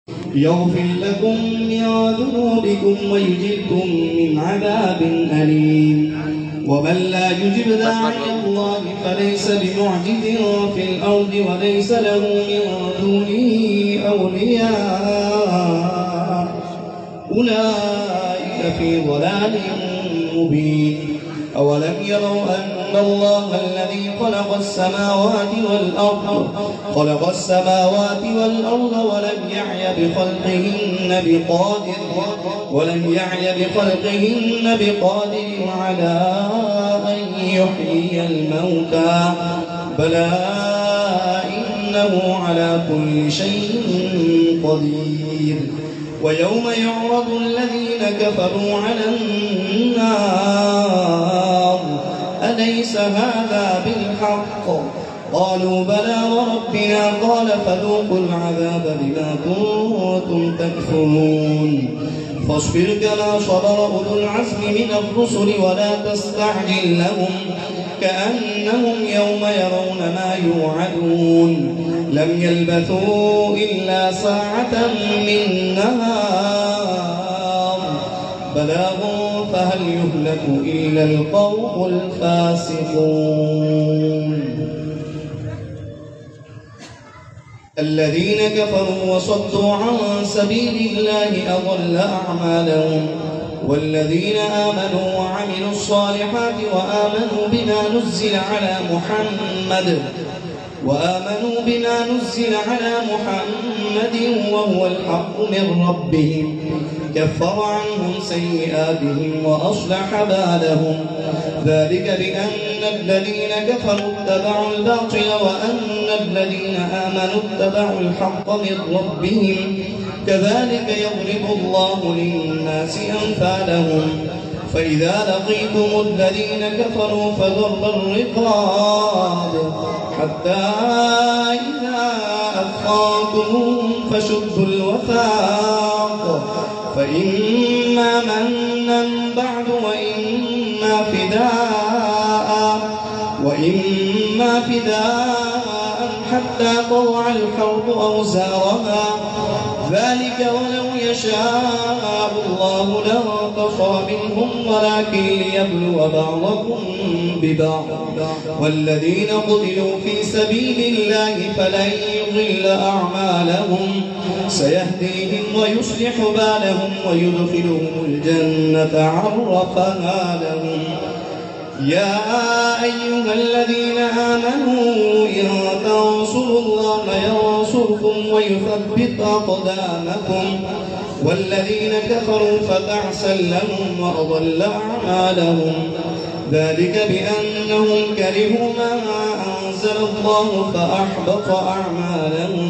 يغفر لكم من ذنوبكم ويجركم من عذاب أليم. ومن لا يجب داعي الله فليس بمعجز في الأرض وليس له من دونه أولياء أولئك في ضلال مبين. أولم يروا أن الله الذي خلق السماوات والأرض ولم يعي بخلقهن بقادر على أن يحيي الموتى بلى إنه على كل شيء قدير. ويوم يعرض الذين كفروا على النار أليس هذا بالحق؟ قالوا بلى وربنا قال فذوقوا العذاب بما كنتم تكفرون. فاصبر كما صبر أولو العزم من الرسل ولا تستعجل لهم كأنهم يوم يرون ما يوعدون لم يلبثوا إلا ساعة من نهار بلاغ فهل يهلك إلا القوم الفاسقون. الذين كفروا وصدوا عن سبيل الله أضل أعمالهم. والذين آمنوا وعملوا الصالحات وآمنوا بما نزل على محمد وهو الحق من ربهم كفر عنهم سيئاتهم وأصلح بالهم. ذلك بأن الذين كفروا اتبعوا الباطل وأن الذين آمنوا اتبعوا الحق من ربهم كذلك يضرب الله للناس أمثالهم. فإذا لقيتم الذين كفروا فضرب الرقاب حتى إذا أثخنتموهم فشدوا الوثاق فإما منا بعد وإما فداء حتى تضع الحرب أوزارها ذلك ولو يشاء الله لانتصر منهم ولكن ليبلو بعضكم ببعض. والذين قتلوا في سبيل الله فلن يضل أعمالهم سيهديهم ويصلح بالهم ويدخلهم الجنة عرفها لهم. يا أيها الذين آمنوا إن تنصروا الله ينصركم ويثبت أقدامكم. والذين كفروا فتعسا لهم وأضل أعمالهم. ذلك بأنهم كرهوا ما أنزل الله فأحبط أعمالهم.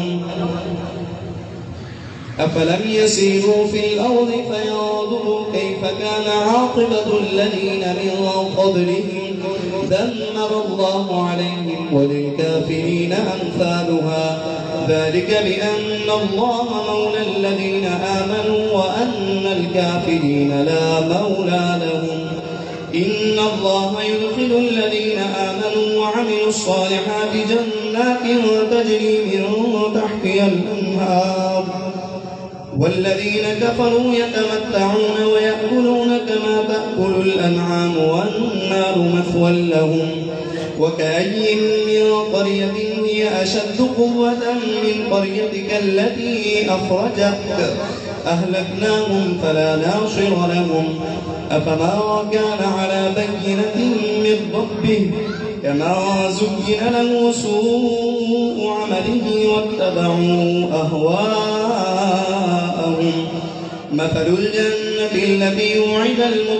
أفلم يسيروا في الأرض فينظروا كيف كان عاقبة الذين من قبلهم دمر الله عليهم وللكافرين أمثالها. ذلك بأن الله مولى الذين آمنوا وأن الكافرين لا مولى لهم. إن الله يدخل الذين آمنوا وعملوا الصالحات جنات تجري من تحتها الأنهار والذين كفروا يتمتعون ويأكلون كما تأكل الأنعام والنار مثوى لهم. وكأي من قرية هي أشد قوة من قريتك التي أخرجتك أهلكناهم فلا ناصر لهم. أفما كان على بينة من ربه كما زين له سوء عمله واتبعوا أهواءهم. مثل الجنة التي وعد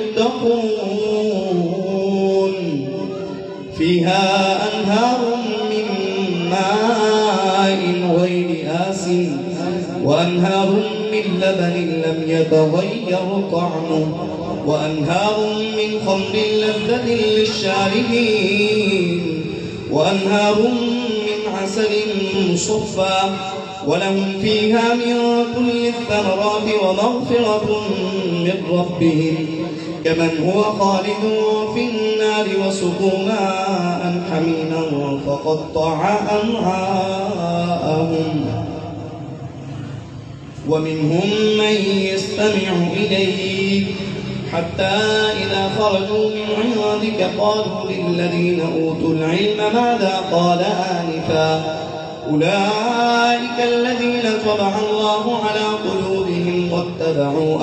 المتقون فيها أنهار من ماء غير آسن وأنهار من لبن لم يتغير طعمه وأنهار من خمر لذة للشاربين وأنهار من عسل مصفى ولهم فيها من كل الثمرات ومغفرة من ربهم كمن هو خالد في النار وسقوا ماء حميما فقطع أمعاءهم. ومنهم من يستمع إليك حتى إذا خرجوا من عندك قالوا للذين أوتوا العلم ماذا قال آنفا أولئك الذين طبع الله على قلوبهم واتبعوا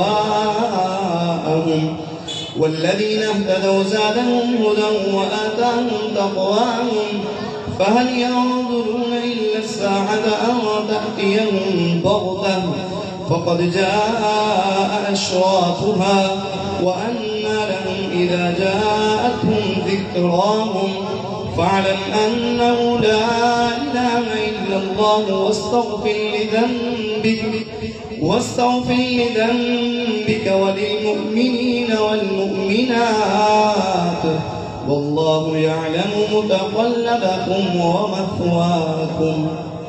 أهواءهم والذين اهتدوا زادهم هدى وآتاهم تقواهم فهل ينظرون إلا الساعة أن تأتيهم بغتة فقد جاء أشراطها وأنى لهم إذا جاءتهم ذكراهم فاعلم أنه لا إله إلا الله واستغفر لذنبك وللمؤمنين والمؤمنات والله يعلم متقلبكم ومثواكم.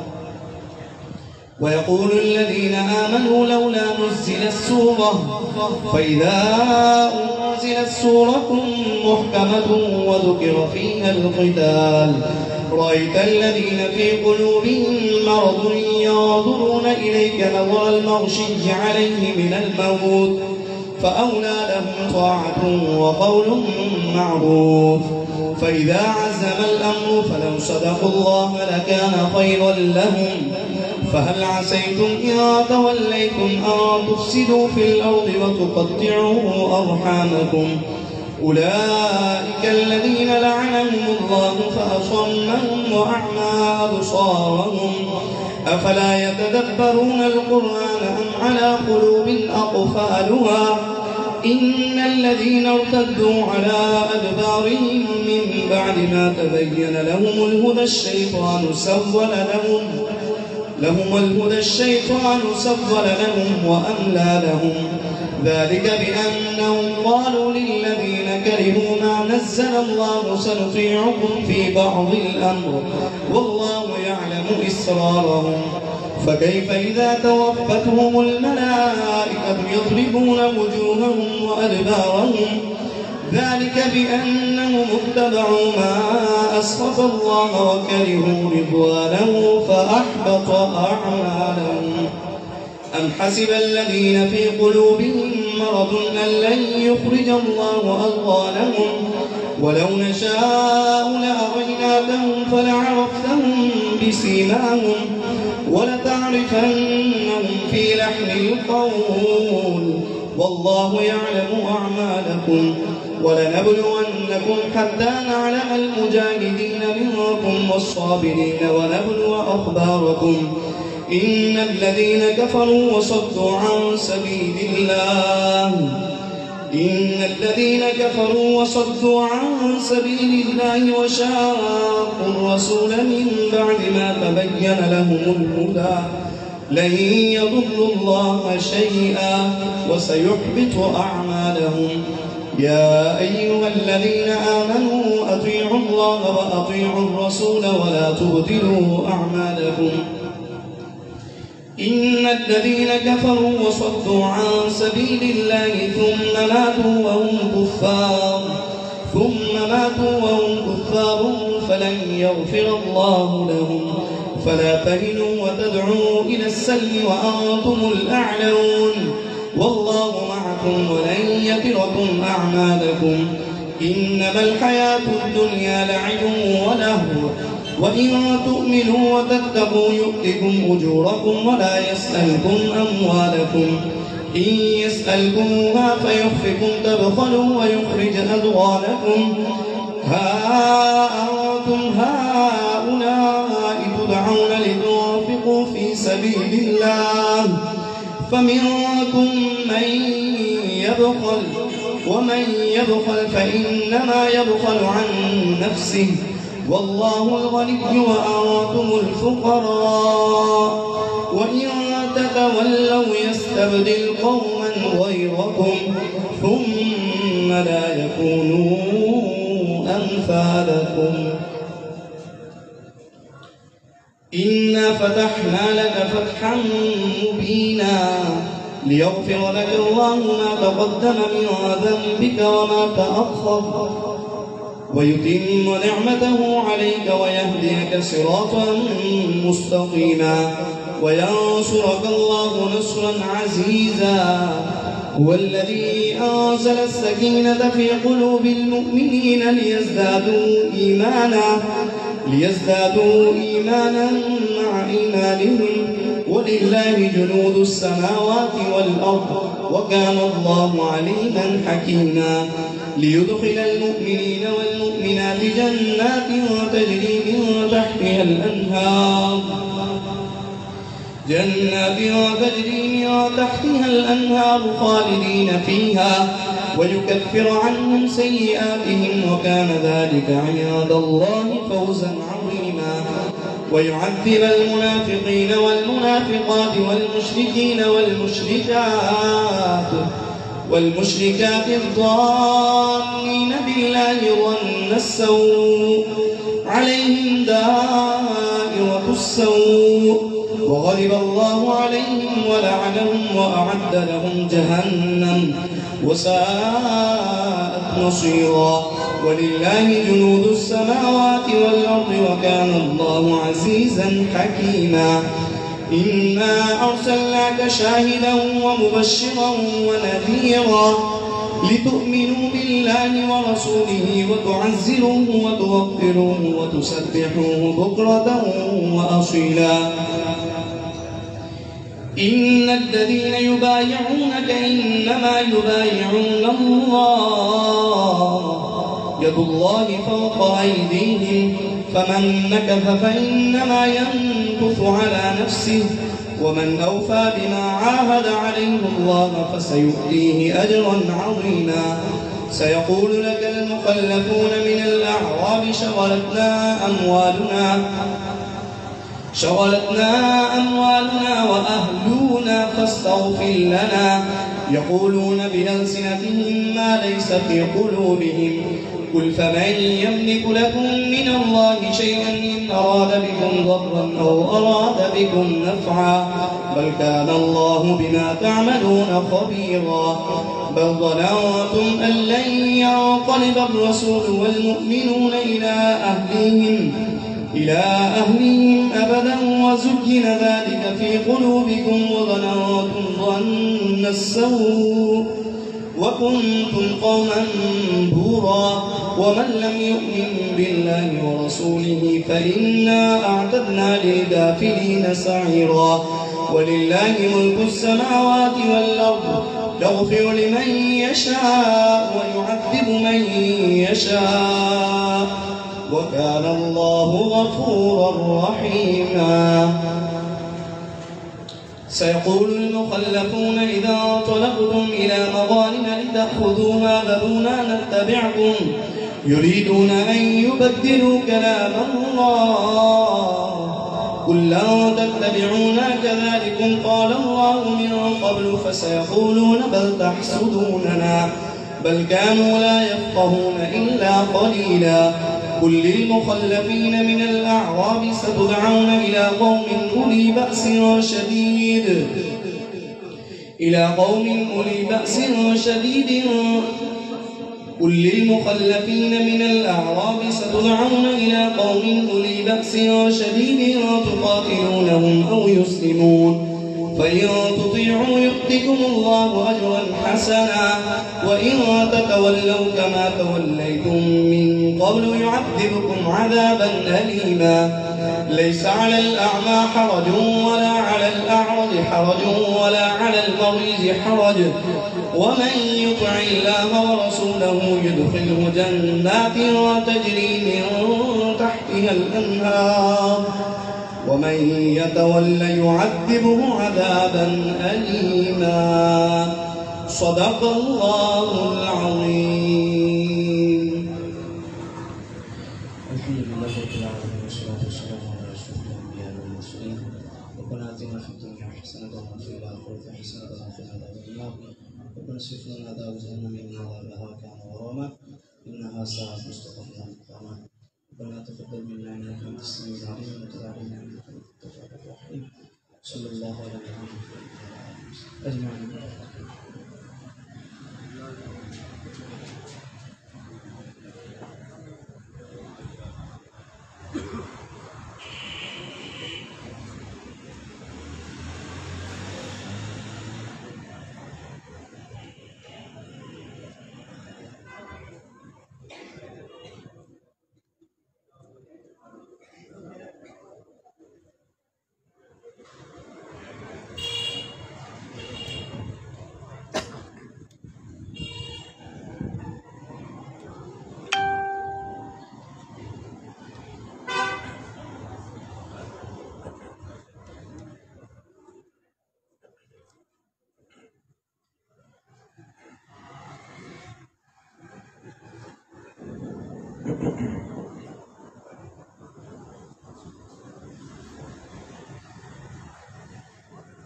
ويقول الذين آمنوا لولا نزلت سورة فإذا أنزلت سورة محكمة وذكر فيها القتال رأيت الذين في قلوبهم مرض ينظرون إليك نظر المغشي عليه من الموت فأولى لهم طاعة وقول معروف فإذا عزم الأمر فلو صدقوا الله لكان خيرا لهم فهل عسيتم إن توليتم أن تفسدوا في الأرض وتقطعوا أرحامكم أولئك الذين لعنهم الله فأصمهم وأعمى أبصارهم أفلا يتدبرون القرآن أم على قلوب أقفالها إن الذين ارتدوا على أدبارهم من بعد ما تبين لهم الهدى الشيطان سول لهم وأملى لهم ذلك بأنهم قالوا للذين كرهوا ما نزل الله سنطيعكم في بعض الأمر والله يعلم إسرارهم فكيف إذا توفتهم الملائكة يضربون وجوههم وأدبارهم ذلك بأنهم اتبعوا ما أسخط الله وكرهوا رضوانه فأحبط أعمالهم أم حسب الذين في قلوبهم مرض أن لن يخرج الله أضغانهم ولو نشاء لأريناكهم فلعرفتهم بسيماهم ولتعرفنهم في لحن القول والله يعلم أعمالكم ولنبلونكم حتى نعلم المجاهدين منكم والصابرين ونبلو أخباركم إن الذين كفروا وصدوا عن سبيل الله وشاقوا الرسول من بعد ما تبين لهم الهدى لن يضروا الله شيئا وسيحبط أعمالهم يا أيها الذين آمنوا أطيعوا الله وأطيعوا الرسول ولا تبطلوا أعمالكم إن الذين كفروا وصدوا عن سبيل الله ثم ماتوا وهم كفار فلن يغفر الله لهم فلا تهنوا وتدعوا إلى السلم وأنتم الأعلون والله معكم ولن يتركم أعمالكم إنما الحياة الدنيا لعب ولهو وإن تؤمنوا وتتقوا يؤتكم أجوركم ولا يسألكم أموالكم إن يسألكموها فيخفكم تبخلوا ويخرج أضغانكم ها أنتم هؤلاء تدعون لتنفقوا في سبيل الله فمنكم من يبخل ومن يبخل فإنما يبخل عن نفسه والله الغني وأنتم الفقراء وإن تتولوا يستبدل قوما غيركم ثم لا يكونوا أمثالكم إنا فتحنا لك فتحا مبينا ليغفر لك الله ما تقدم من ذنبك وما تأخر ويتم نعمته عليك ويهديك صراطا مستقيما وينصرك الله نصرا عزيزا. هو الذي أنزل السكينة في قلوب المؤمنين ليزدادوا إيمانا مع إيمانهم، ولله جنود السماوات والأرض وكان الله عليما حكيما. ليدخل المؤمنين والمؤمنات جنات تجري من تحتها الأنهار خالدين فيها ويكفر عنهم سيئاتهم وكان ذلك عند الله فوزا عظيما. ويعذب المنافقين والمنافقات والمشركات الظانين بالله ظن السوء عليهم دائرة السوء وغضب الله عليهم ولعنهم وأعد لهم جهنم وساءت مصيرا. ولله جنود السماوات والأرض وكان الله عزيزا حكيما. إنا أرسلناك شاهدا ومبشرا ونذيرا لتؤمنوا بالله ورسوله وتعزروه وتوقروه وتسبحوه بكرة وأصيلا. إن الذين يبايعونك إنما يبايعون الله يد الله فوق أيديهم فمن نكث فإنما ينكث على نفسه ومن أوفى بما عاهد عليه الله فسيؤتيه أجرا عظيما. سيقول لك المخلفون من الأعراب شغلتنا أموالنا وأهلنا فاستغفر لنا يقولون بألسنتهم ما ليس في قلوبهم قل فمن يملك لكم من الله شيئا إن أراد بكم ضرا أو أراد بكم نفعا بل كان الله بما تعملون خبيرا. بل ظننتم أن لن ينقلب الرسول والمؤمنون إلى أهلهم أبدا وزين ذلك في قلوبكم وظننتم ظن السوء وكنتم قوما بورا. ومن لم يؤمن بالله ورسوله فإنا أعتدنا للكافرين سعيرا. ولله ملك السماوات والأرض يغفر لمن يشاء ويعذب من يشاء وكان الله غفورا رحيما. سيقول المخلفون إذا انطلقتم إلى مغانم لتأخذوها ذرونا نتبعكم يريدون أن يبدلوا كلام الله قل لن تتبعونا كذلكم قال الله من قبل فسيقولون بل تحسدوننا بل كانوا لا يفقهون إلا قليلا. قل للمخلفين من الأعراب ستدعون إلى قوم أولي بأس شديد قل للمخلفين من الأعراب ستدعون إلى قوم أولي بأس شديد تقاتلونهم أو يسلمون فإن تطيعوا يؤتكم الله أجرا حسنا وإن تتولوا كما توليتم من قبل يعذبكم عذابا أليما. ليس على الأعمى حرج ولا على الأعرج حرج ولا على المريض حرج ومن يطع الله ورسوله يدخله جنات تجري من تحتها الأنهار ومن يتولى يعذبه عذابا أليما. صدق الله العظيم. الحمد لله رب العالمين والصلاة والسلام على أشرف الأنبياء والمرسلين. ربنا آتنا في الدنيا حسنة وفي الآخرة حسنة وقنا عذاب النار. ربنا اصرف لنا عذاب جهنم إن عذابها كان غراما إنها ساءت مستقيما مقاما. ربنا تقبل منا إنك أنت السميع العليم وتب علينا إنك أنت التواب الرحيم. صلى الله على محمد أجمعين.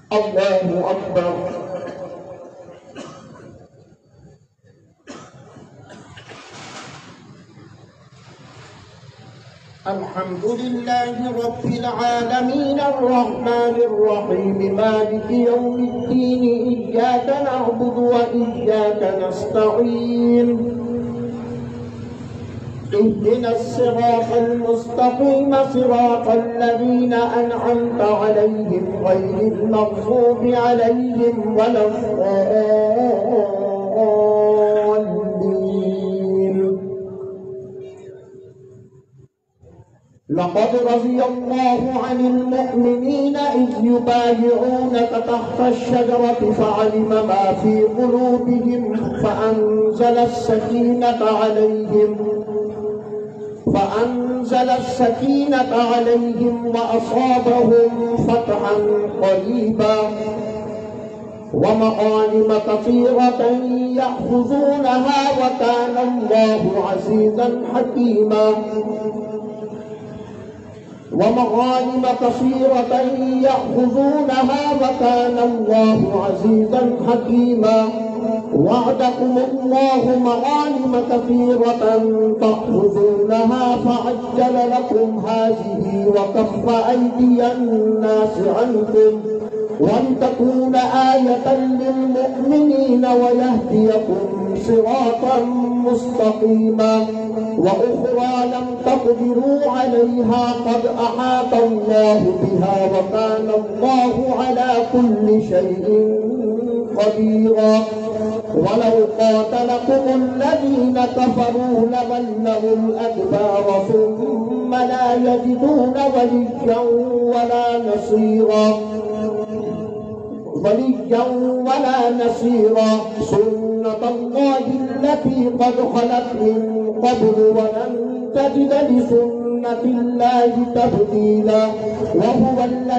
الله أكبر. الحمد لله رب العالمين الرحمن الرحيم مالك يوم الدين إياك نعبد وإياك نستعين اهدنا الصراط المستقيم صراط الذين أنعمت عليهم غير المغضوب عليهم ولا الضالين. لقد رضي الله عن المؤمنين إذ يبايعونك تحت الشجرة فعلم ما في قلوبهم فأنزل السكينة عليهم وأصابهم فتحا قريبا ومغانم كثيرة يأخذونها وكان الله عزيزا حكيما. ومغانم كثيرة يأخذونها وكان الله عزيزا حكيما. وعدكم الله مغانم كثيرة تأخذونها فعجل لكم هذه وكف أيدي الناس عنكم ولتكون آية للمؤمنين ويهديكم صراطا مستقيما. وأخرى لم تقدروا عليها قد أحاط الله بها وكان الله على كل شيء قديرا. ولو قاتلكم الذين كفروا لولوا الأدبار ثم لا يجدون وليا ولا نصيرا سنة الله التي قد خلت من قبل ولن تجد لسنة الله تبديلا. وهو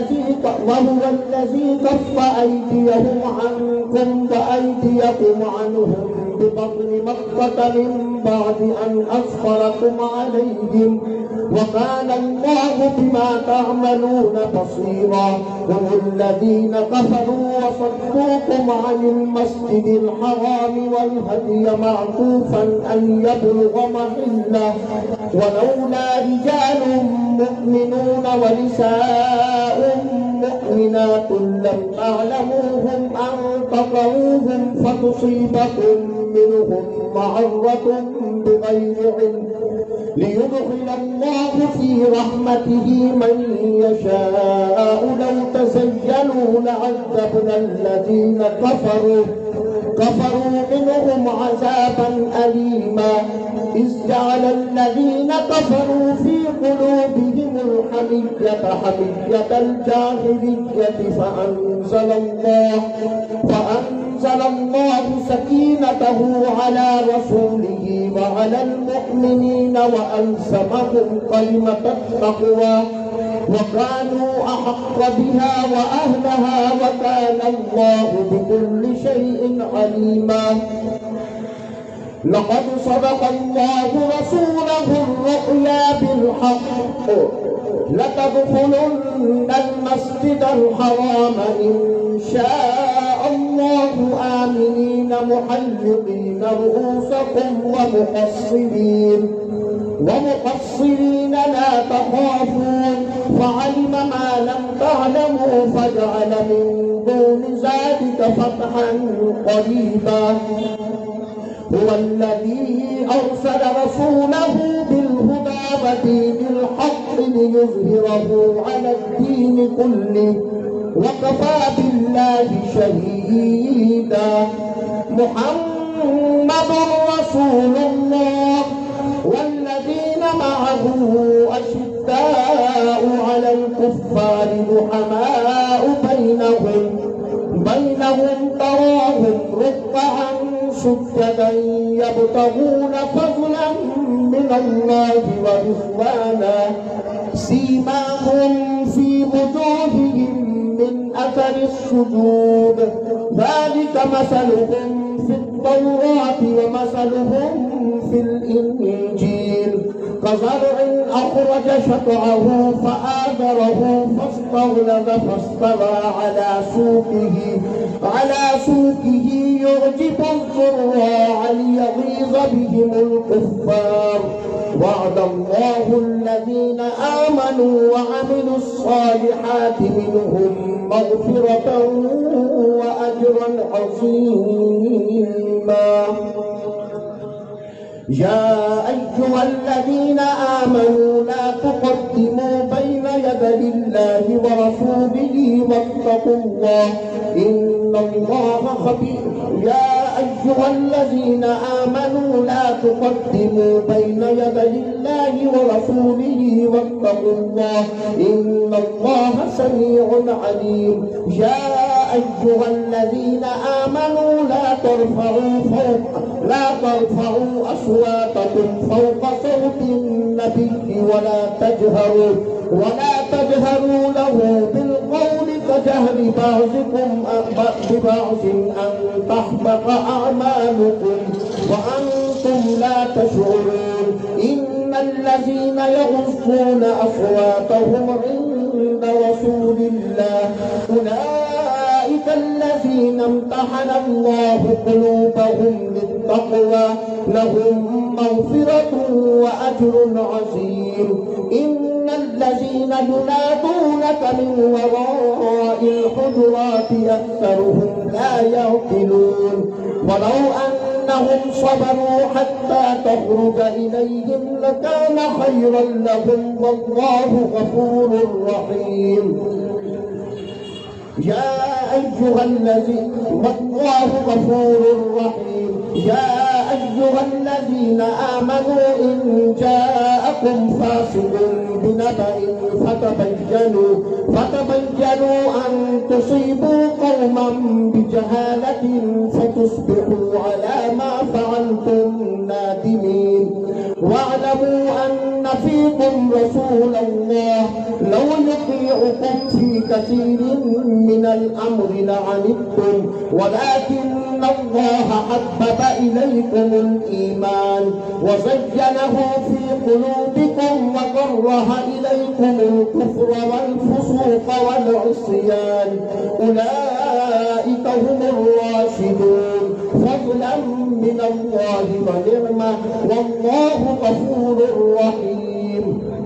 الذي كف أيديهم عنكم وأيديكم عنهم ببطن مكة من بعد أن أظفركم عليهم وكان الله بما تعملون بصيرا. هم الذين كفروا وصدوكم عن المسجد الحرام والهدي معكوفا أن يبلغ محله ولولا رجال مؤمنون ونساء مؤمنات لم تعلموهم أن تطعوهم فتصيبكم منهم معرة بغير علم ليدخل الله في رحمته من يشاء. لو تزيلوا لعذبنا الذين كفروا منهم عذابا أليما. إذ جعل الذين كفروا في قلوبهم الحمية حمية الجاهلية فأنزل الله سكينته على رسوله وعلى المؤمنين وألزمهم كلمة التقوى وكانوا أحق بها وأهلها وكان الله بكل شيء عليما. لقد صدق الله رسوله الرؤيا بالحق لتدخلن المسجد الحرام إن شاء الله آمنين محلقين رؤوسكم ومقصرين لا تخافون فعلم ما لم تعلموا فجعل من دون ذلك فتحا قريبا. هو الذي أرسل رسوله بالهدى ودين الحق ليظهره على الدين كله وكفى بالله شهيدا. محمد رسول الله والذين معه أشداء على الكفار رحماء بينهم تراهم ركعا سجدا يبتغون فضلا من الله ورضوانا سيماهم في وجوههم من أثر السجود ذلك مثلهم في التوراة ومثلهم في الإنجيل كزرع أخرج شطعه فآزره فاستغلظ فاستوى على سوقه يعجب الزراع ليغيظ بهم الكفار. وعد الله الذين آمنوا وعملوا الصالحات منهم مغفرة وأجرا عظيما. يا أيها الذين آمنوا لا تقدموا بين يدي الله ورسوله واتقوا الله إن الله خبير. يا أيها الذين آمنوا لا تقدموا بين يدي الله ورسوله واتقوا الله إن الله سميع عليم. يا أيها الذين آمنوا لا ترفعوا أصواتكم فوق صوت النبي ولا تجهروا له بالقول كجهر بعضكم ببعض أن تحبط أعمالكم وأنتم لا تشعرون. إن الذين يغضون أصواتهم عند رسول الله أولئك الذين امتحن الله قلوبهم للتقوى لهم مغفرة وأجر عظيم. إن الذين ينادونك من وراء الحجرات أكثرهم لا يعقلون. ولو أنهم صبروا حتى تخرج إليهم لكان خيرا لهم والله غفور رحيم. يا أيها الذين آمنوا إن جاءكم فاسق بنبأ فتبينوا أن تصيبوا قوما بجهالة فتصبحوا على ما فعلتم نادمين. واعلموا أن فيكم رسول الله لو يطيعكم في كثير من الأمر لعنتم ولكن الله حبب إليكم الإيمان وزينه في قلوبكم وكره إليكم الكفر والفسوق والعصيان أولئك هم الراشدون فضلا من الله ونعمة والله غفور رحيم.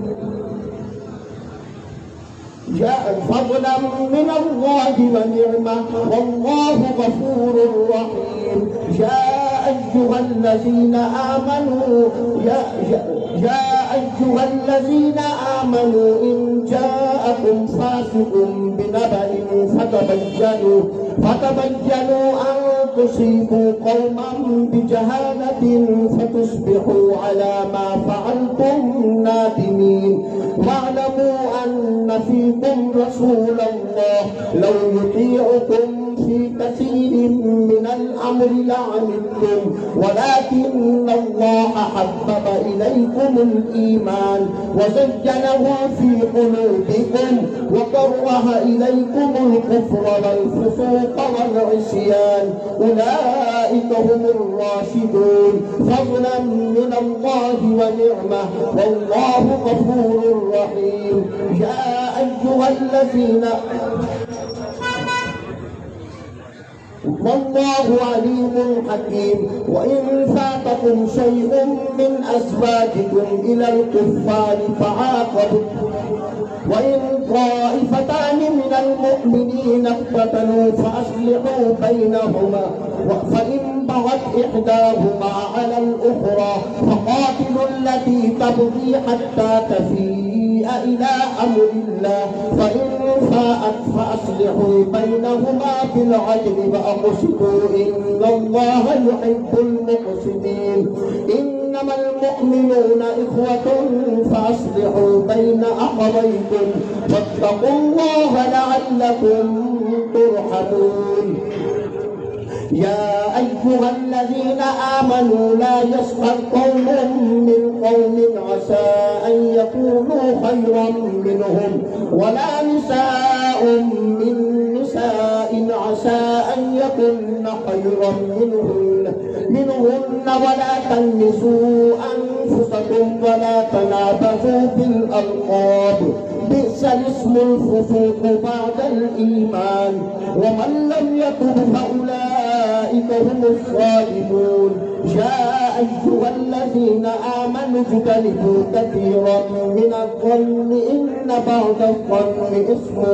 فضلا من الله ونعمة والله غفور رحيم. يا أيها الذين آمنوا إن جاءكم فاسق بنبأ فتبينوا أن تصيبوا قوما بجهالة فتصبحوا على ما فعلتم نادمين. واعلموا أن فيكم رسول الله لو يطيعكم في كثير من الأمر لعنتم ولكن الله حبب إليكم الإيمان وزينه في قلوبكم وكره إليكم الكفر والفسوق والعصيان أولئك هم الراشدون فضلا من الله ونعمة والله غفور رحيم. يا أيها الذين والله عليم حكيم. وإن فاتكم شيء من أزواجكم إلى الكفار فعاقبوا وإن طائفتان من المؤمنين اقتتلوا فأصلحوا بينهما فإن بغت إحداهما على الأخرى فقاتلوا التي تبغي حتى تفيء إلى أمر الله فإن فاءت فأصلحوا بينهما بالعدل وأقسطوا إن الله يحب المقسطين. إنما المؤمنون إخوة فأصلحوا بين أخويكم واتقوا الله لعلكم ترحمون. يا أيها الذين آمنوا لا يسخر قوم من قوم عسى أن يكونوا خيرا منهم ولا نساء من نساء عسى أن يكن خيرا منهن ولا تلمسوا أنفسكم ولا تنابزوا بالألقاب بئس الاسم الفسوق بعد الإيمان ومن لم يتب فأولئك هم الظالمون. يا أيها الذين آمنوا اجتنبوا كثيرا من الظن إن بعض الظن إثم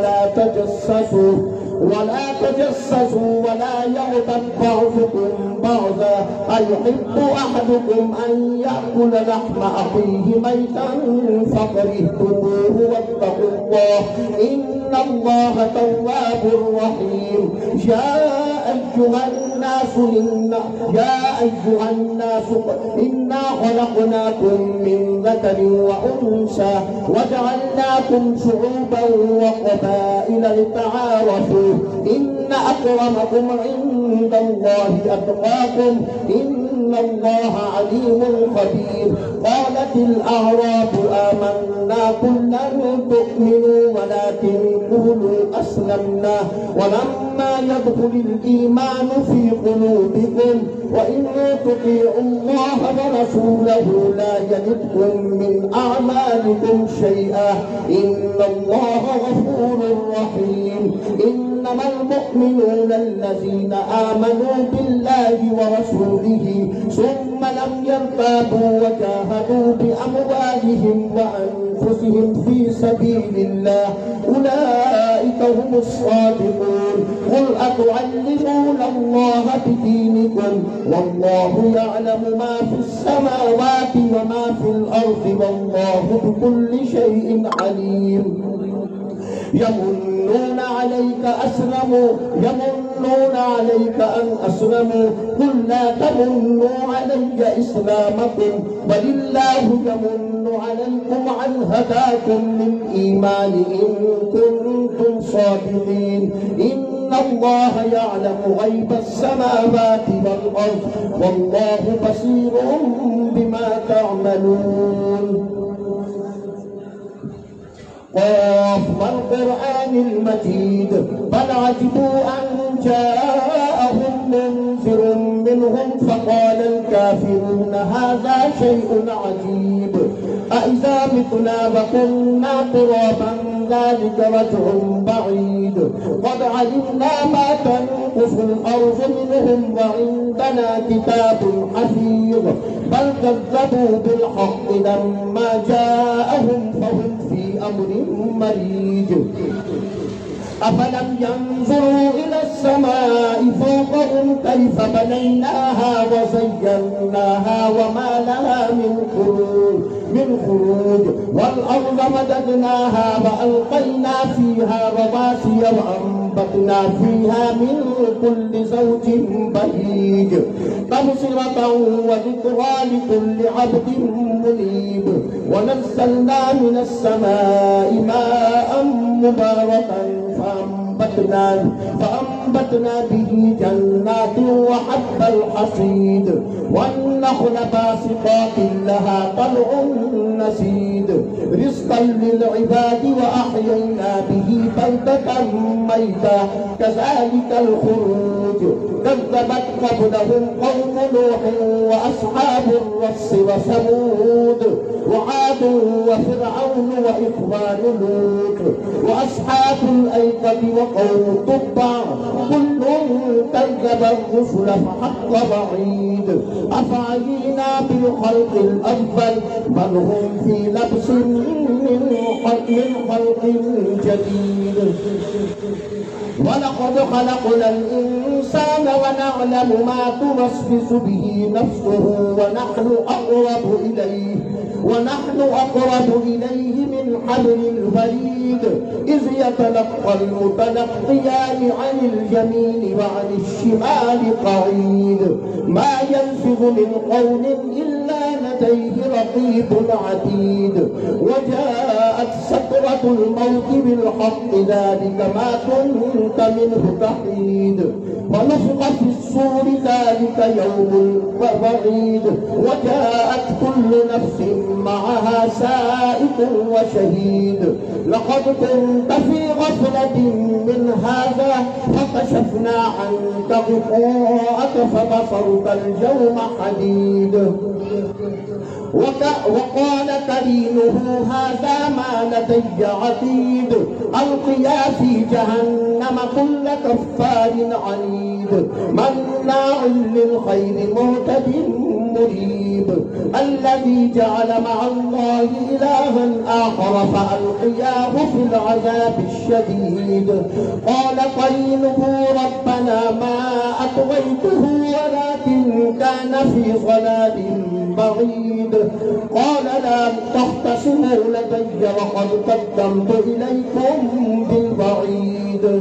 ولا تجسسوا ولا يغتب بعضكم بعضا أيحب أحدكم أن يأكل لحم أخيه ميتا فكرهتموه واتقوا الله إن الله تواب رحيم. يا أيها الناس إنا خلقناكم من ذكر وأنثى وجعلناكم شعوبا وقبائل لتعارفوا إن أكرمكم عند الله أتقاكم إن الله عليم خبير. قالت الأعراب آمنا قل لن تؤمنوا ولكن قولوا أسلمنا ولما يدخل الإيمان في قلوبكم وإن تطيعوا الله ورسوله لا يلدكم من أعمالكم شيئا إن الله غفور رحيم. إنما المؤمنون الذين آمنوا بالله ورسوله ثم لم يرتابوا وجاهدوا بأموالهم وأنفسهم في سبيل الله أولئك هم الصادقون. قل أتعلمون الله بدينكم والله يعلم ما في السماوات وما في الأرض والله بكل شيء عليم. يمنون عليك أن أسلموا قل لا تمنوا علي إسلامكم بل الله يمن عليكم أن هداكم للإيمان إن كنتم صادقين. إن الله يعلم غيب السماوات والأرض والله بصير بما تعملون. قاف والقرآن المجيد بل عجبوا أن جاءهم منذر منهم فقال الكافرون هذا شيء عجيب أإذا متنا وكنا ترابا ذلك رجع بعيد قد علمنا ما تنقص الأرض منهم وعندنا كتاب حفيظ بل كذبوا بالحق لما جاءهم فهم في أمر مريج. أفلم ينظروا إلى السماء فوقهم كيف بنيناها وزيناها وما لها من خروج والأرض مددناها وألقينا فيها رواسي وأنبتنا فيها من كل زوج بهيج تبصرة وذكرى لكل عبد منيب. ونزلنا من السماء ماء مباركا فأنبتنا به جنات وحب الحصيد والنخل باسقات لها طلع نسيد رزقا للعباد وأحيينا به بلدة ميتا كذلك الخروج. كذبت قبلهم قوم نوح وأصحاب الرس وثمود وعاد وفرعون وإخوان لوط وأصحاب الأيكة وقوم تبع كل كذب الرسل فحق وعيد. أفعينا بالخلق الأول بل هم في لبس من خلق جديد. ولقد خلقنا الإنسان ونعلم ما توسوس به نفسه ونحن أقرب إليه من حبل الوريد إذ يتلقى المتلقيان عن اليمين وعن الشمال قعيد ما يلفظ من قول إلا لديه رقيب عتيد. وجاءت سكرة الموت بالحق ذلك ما كنت منه تحيد. ونفخ ونفخ في الصور ذلك يوم الوعيد وجاءت كل نفس معها سائق وشهيد لقد كنت في غفلة من هذا فكشفنا عنك غطاءك فبصرك اليوم حديد وقال قرينه هذا ما لدي عتيد ألقيا في جهنم كل كفار عنيد مناع للخير معتد مريب الذي جعل مع الله إلها آخر فألقياه في العذاب الشديد قال قرينه ربنا ما أطغيته ولكن كان في ضلال بعيد قال لا تختصموا لدي وقد قدمت إليكم بالوعيد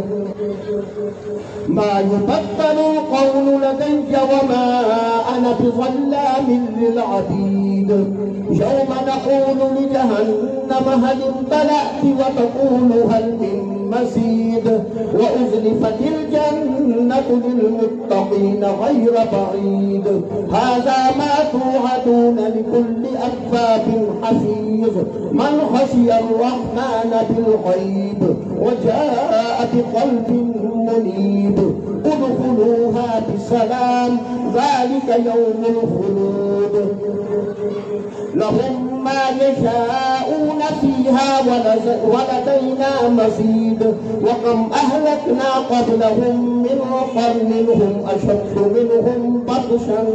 ما يبدل القول لدي وما أنا بظلام للعبيد يوم نقول لجهنم هل امتلأت وتقول هل من مزيد وأزلفت الجنة للمتقين غير بعيد هذا ما توعدون لكل أكفاف حفيظ من خشي الرحمن بالغيب وجاء بقلب منيب ادخلوها بسلام ذلك يوم الخلود لهم ما يشاءون فيها ولدينا مزيد وكم أهلكنا قبلهم من قرن هم أشد منهم بطشا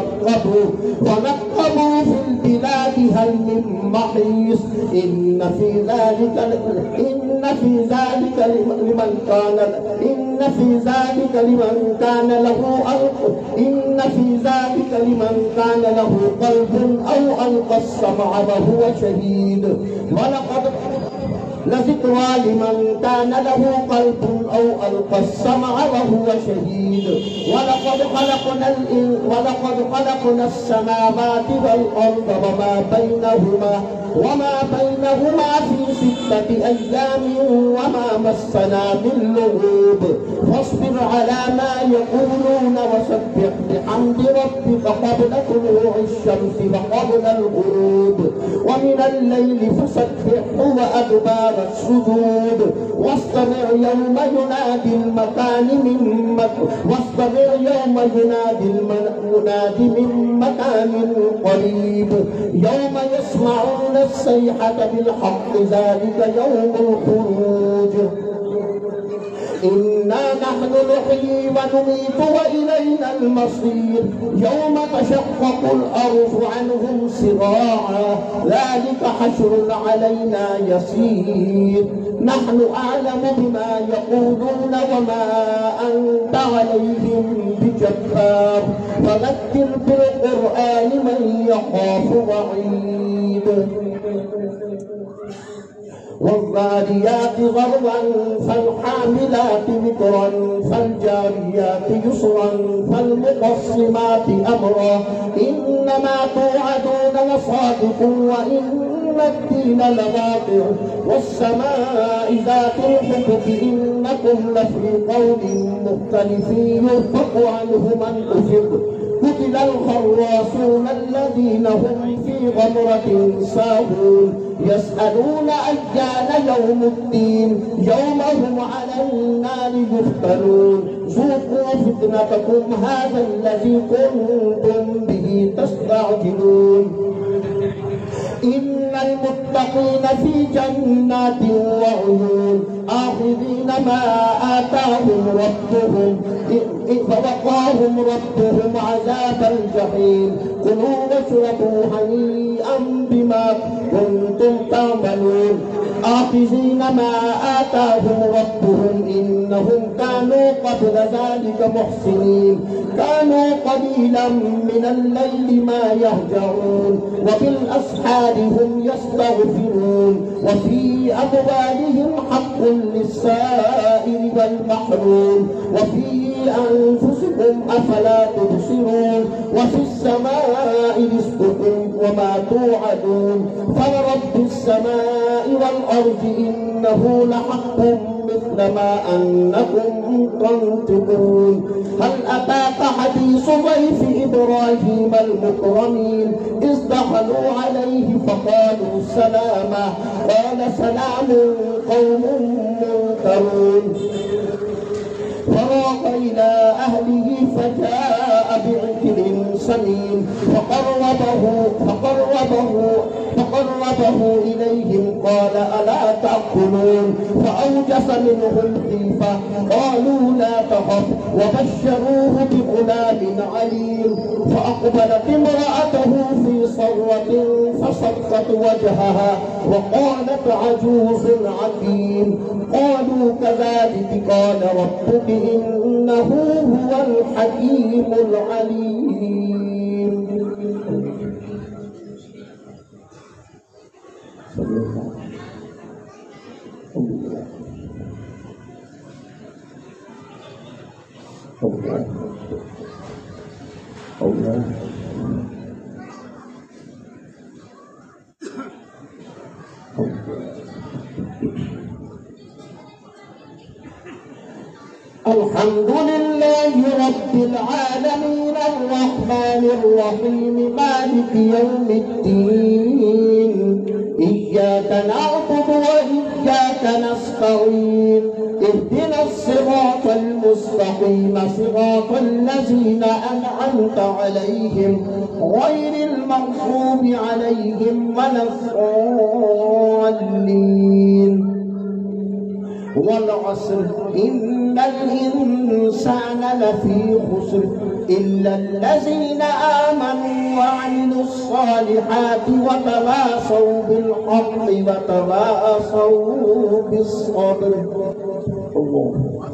فنقبوا في البلاد هل من محيص إن في ذلك لمن كان له قلب أو ألقى السمع وهو شهيد ولقد لذكرى لمن كان له قلب أو ألقى السمع وهو شهيد ولقد خلقنا السماوات والأرض وما بينهما في 6 أيام وما مسنا من لغوب فاصبر على ما يقولون وسبح بحمد ربك قبل طلوع الشمس وقبل الغروب ومن الليل فسبحه وأدبار السجود واستمع يوم ينادي من مكان قريب يوم يسمعون الصيحة بالحق ذلك يوم الخروج إنا نحن نحيي ونميت وإلينا المصير يوم تشقق الأرض عنهم سراعا ذلك حشر علينا يسير نحن أعلم بما يقولون وما أنت عليهم بجبار فذكر بالقرآن من يخاف وعيد والذاريات ضربا فالحاملات وقرا فالجاريات يسرا فالمقسمات أمرا إنما توعدون لصادق وإن الدين لواقع والسماء ذات الحبك إنكم لفي قول مختلف يؤفك عنه من أفك قتل الخراصون الذين هم في غمرة ساهون يسألون أيان يوم الدين يوم هم على النار يفتنون ذوقوا فتنتكم هذا الذي كنتم به تستعجلون إن المتقين في جنات وعيون آخذين ما آتاهم ربهم فوقاهم ربهم عذاب الجحيم كلوا واشربوا هنيئا بما كنتم تعملون آخذين ما آتاهم ربهم إنهم كانوا قبل ذلك محسنين كانوا قليلا من الليل ما يهجعون وبالأسحار هم يستغفرون وفي أموالهم حق للسائل والمحروم وفي أنفسكم أفلا تبصرون وفي السماء رزقكم وما توعدون فلرب السماء والأرض إنه لحق مثل ما أنكم تنطقون. هل أتاك حديث ضيف إبراهيم المكرمين إذ دخلوا عليه فقالوا سلاما قال سلام قوم منكرون. فراغ إلى أهله فجاء بعجل سمين فقربه إليهم قال ألا تأكلون فأوجس منهم خيفة قالوا لا تخف وبشروه بغلام عليم. فأقبلت امرأته في صرة فصكت وجهها وقالت عجوز عقيم. قالوا كذلك قال ربك إنه هو الحكيم العليم. الحمد لله رب العالمين الرحمن الرحيم مالك يوم الدين. إياك نعبد وإياك نستعين اهدنا الصراط المستقيم صراط الذين أنعمت عليهم غير المغضوب عليهم ولا الضالين. والعصر إن الإنسان لفي خسر إلا الذين آمنوا وعملوا الصالحات وتواصوا بالحق وتواصوا بالصبر. الله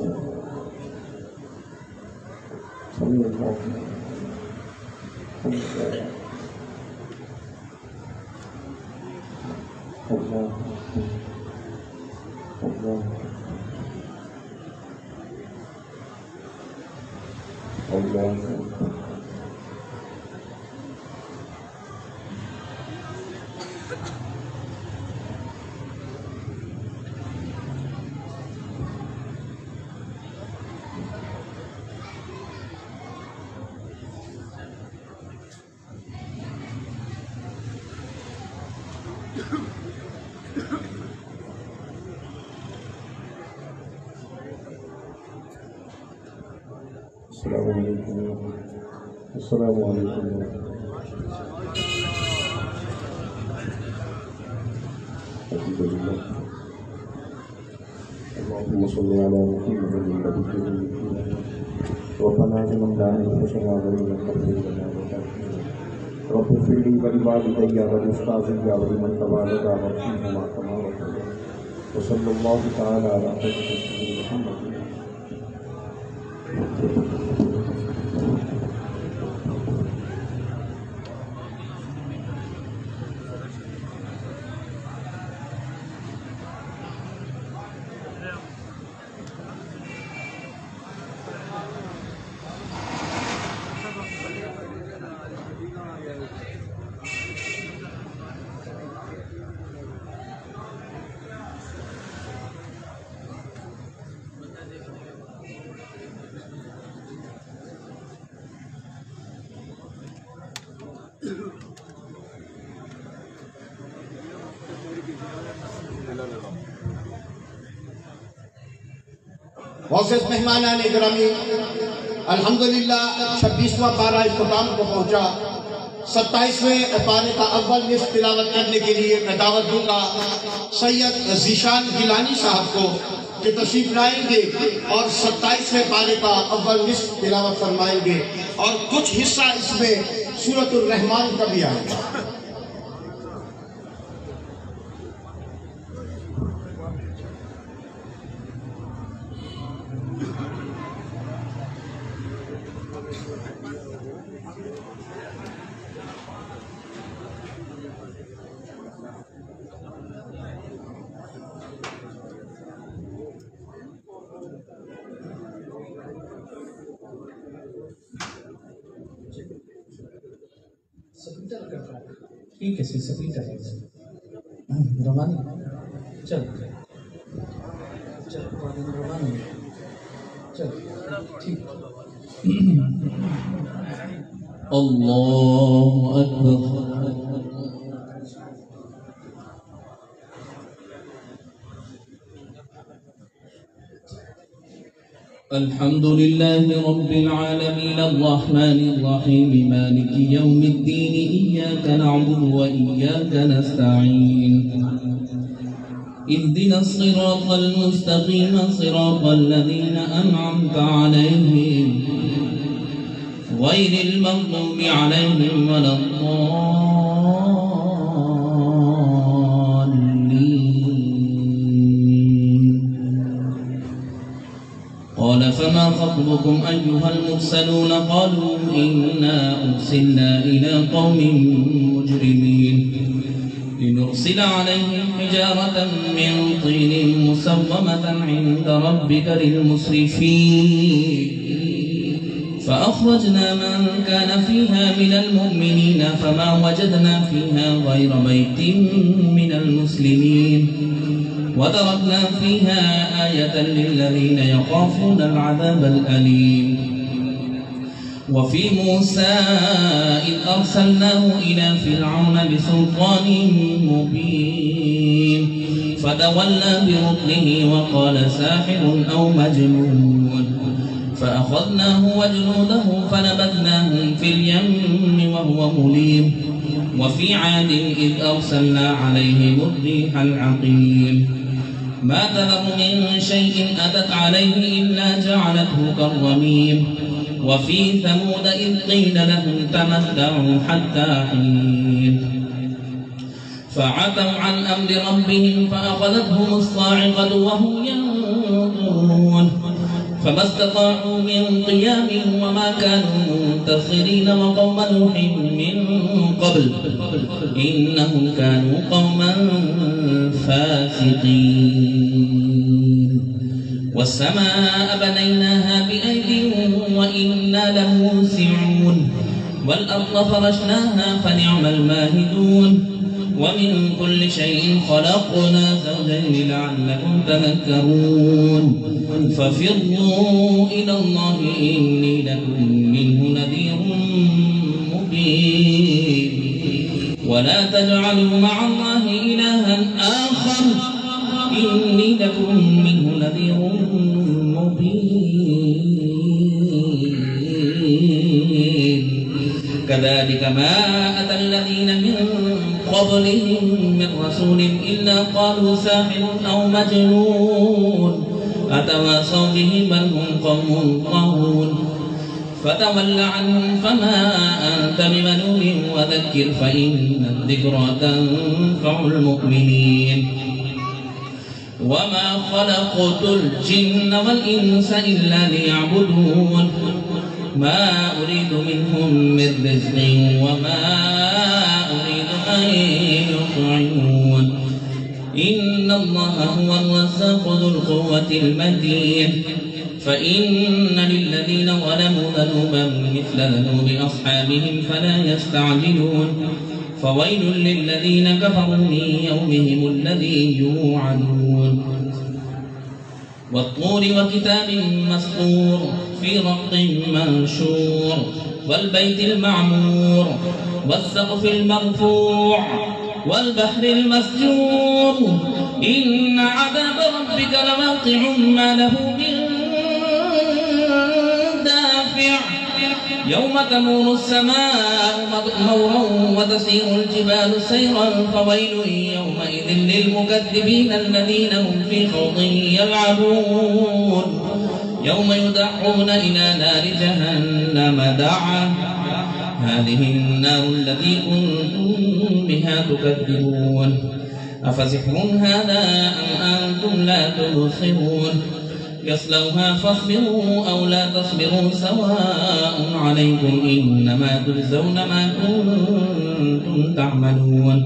السلام عليكم. الحمد لله. اللهم صل على محمد النبي ربنا ظلمنا انفسنا وان لم تغفر لنا رب اغفر لي ولوالدي ولأستاذي ولمن تبعنا وارحمهما كما ربنا. وصلى الله تعالى على خير رسول محمد. मोअज़्ज़ज़ मेहमानान इकरामी, अल्हम्दुलिल्लाह 26वां पारा इख्तिताम को पहुंचा। 27वें पारे का अव्वल निस्फ़ तिलावत करने के लिए मैं दावत दूंगा सैयद ज़ीशान गिलानी साहब को कि तशरीफ लाएंगे और 27वें पारे का अव्वल निस्फ़ तिलावत फरमाएंगे और कुछ हिस्सा इसमें सूरतुर रहमान का भी आएगा। ठीक है, सभी कर रमानी चल चल الله أكبر. الحمد لله رب العالمين الرحمن الرحيم مالك يوم الدين إياك نعبد وإياك نستعين اهدنا الصراط المستقيم صراط الذين أنعمت عليهم غير المغضوب عليهم ولا قال فما خطبكم أيها المرسلون قالوا إنا أرسلنا إلى قوم مجرمين لنرسل عليهم حجارة من طين مسومة عند ربك للمسرفين فأخرجنا من كان فيها من المؤمنين فما وجدنا فيها غير بيت من المسلمين وتركنا فيها آية للذين يخافون العذاب الأليم. وفي موسى إذ أرسلناه إلى فرعون بسلطان مبين فتولى بركنه وقال ساحر أو مجنون فأخذناه وجنوده فنبذناهم في اليم وهو مليم. وفي عاد إذ أرسلنا عليهم الريح العقيم ما تذر من شيء أتت عليه إلا جعلته كالرميم. وفي ثمود إذ قيل لهم تمتعوا حتى حين فعتوا عن أمر ربهم فأخذتهم الصاعقة وهم ينظرون فما استطاعوا من قيام وما كانوا منتصرين. وقوم نوح من قبل إنهم كانوا قوما فاسقين. والسماء بنيناها بأيد وإنا لموسعون والأرض فرشناها فنعم الماهدون. ومن كل شيء خلقنا زوجين لعلكم تذكرون. ففروا إلى الله إني لكم منه نذير مبين. ولا تجعلوا مع الله إلها آخر إني لكم منه نذير مبين. كذلك ما أتى الذين من قبلهم من رسول إلا قالوا ساحر أو مجنون أتواصوا به بل هم قوم طاغون. فتول عنهم فما أنت بملوم وذكر فإن الذكرى تنفع المؤمنين. وما خلقت الجن والإنس إلا ليعبدون ما أريد منهم من رزق وما أريد أن يطعمون إن الله هو الرزاق ذو القوة المتين. فإن للذين ظلموا ذنوبا مثل ذنوب أصحابهم فلا يستعجلون. فويل للذين كفروا من يومهم الذي يوعدون. والطور وكتاب مسطور في رق منشور والبيت المعمور والسقف المرفوع والبحر المسجور إن عذاب ربك لواقع ما له من دافع. يوم تمور السماء مورا وتسير الجبال سيرا فويل يومئذ للمكذبين الذين هم في خوض يلعبون. يوم يدعون إلى نار جهنم دعا هذه النار التي كنتم بها تكذبون. أفسحر هذا أم أنتم لا تبصرون يصلوها فاصبروا أو لا تصبروا سواء عليكم إنما تجزون ما كنتم تعملون.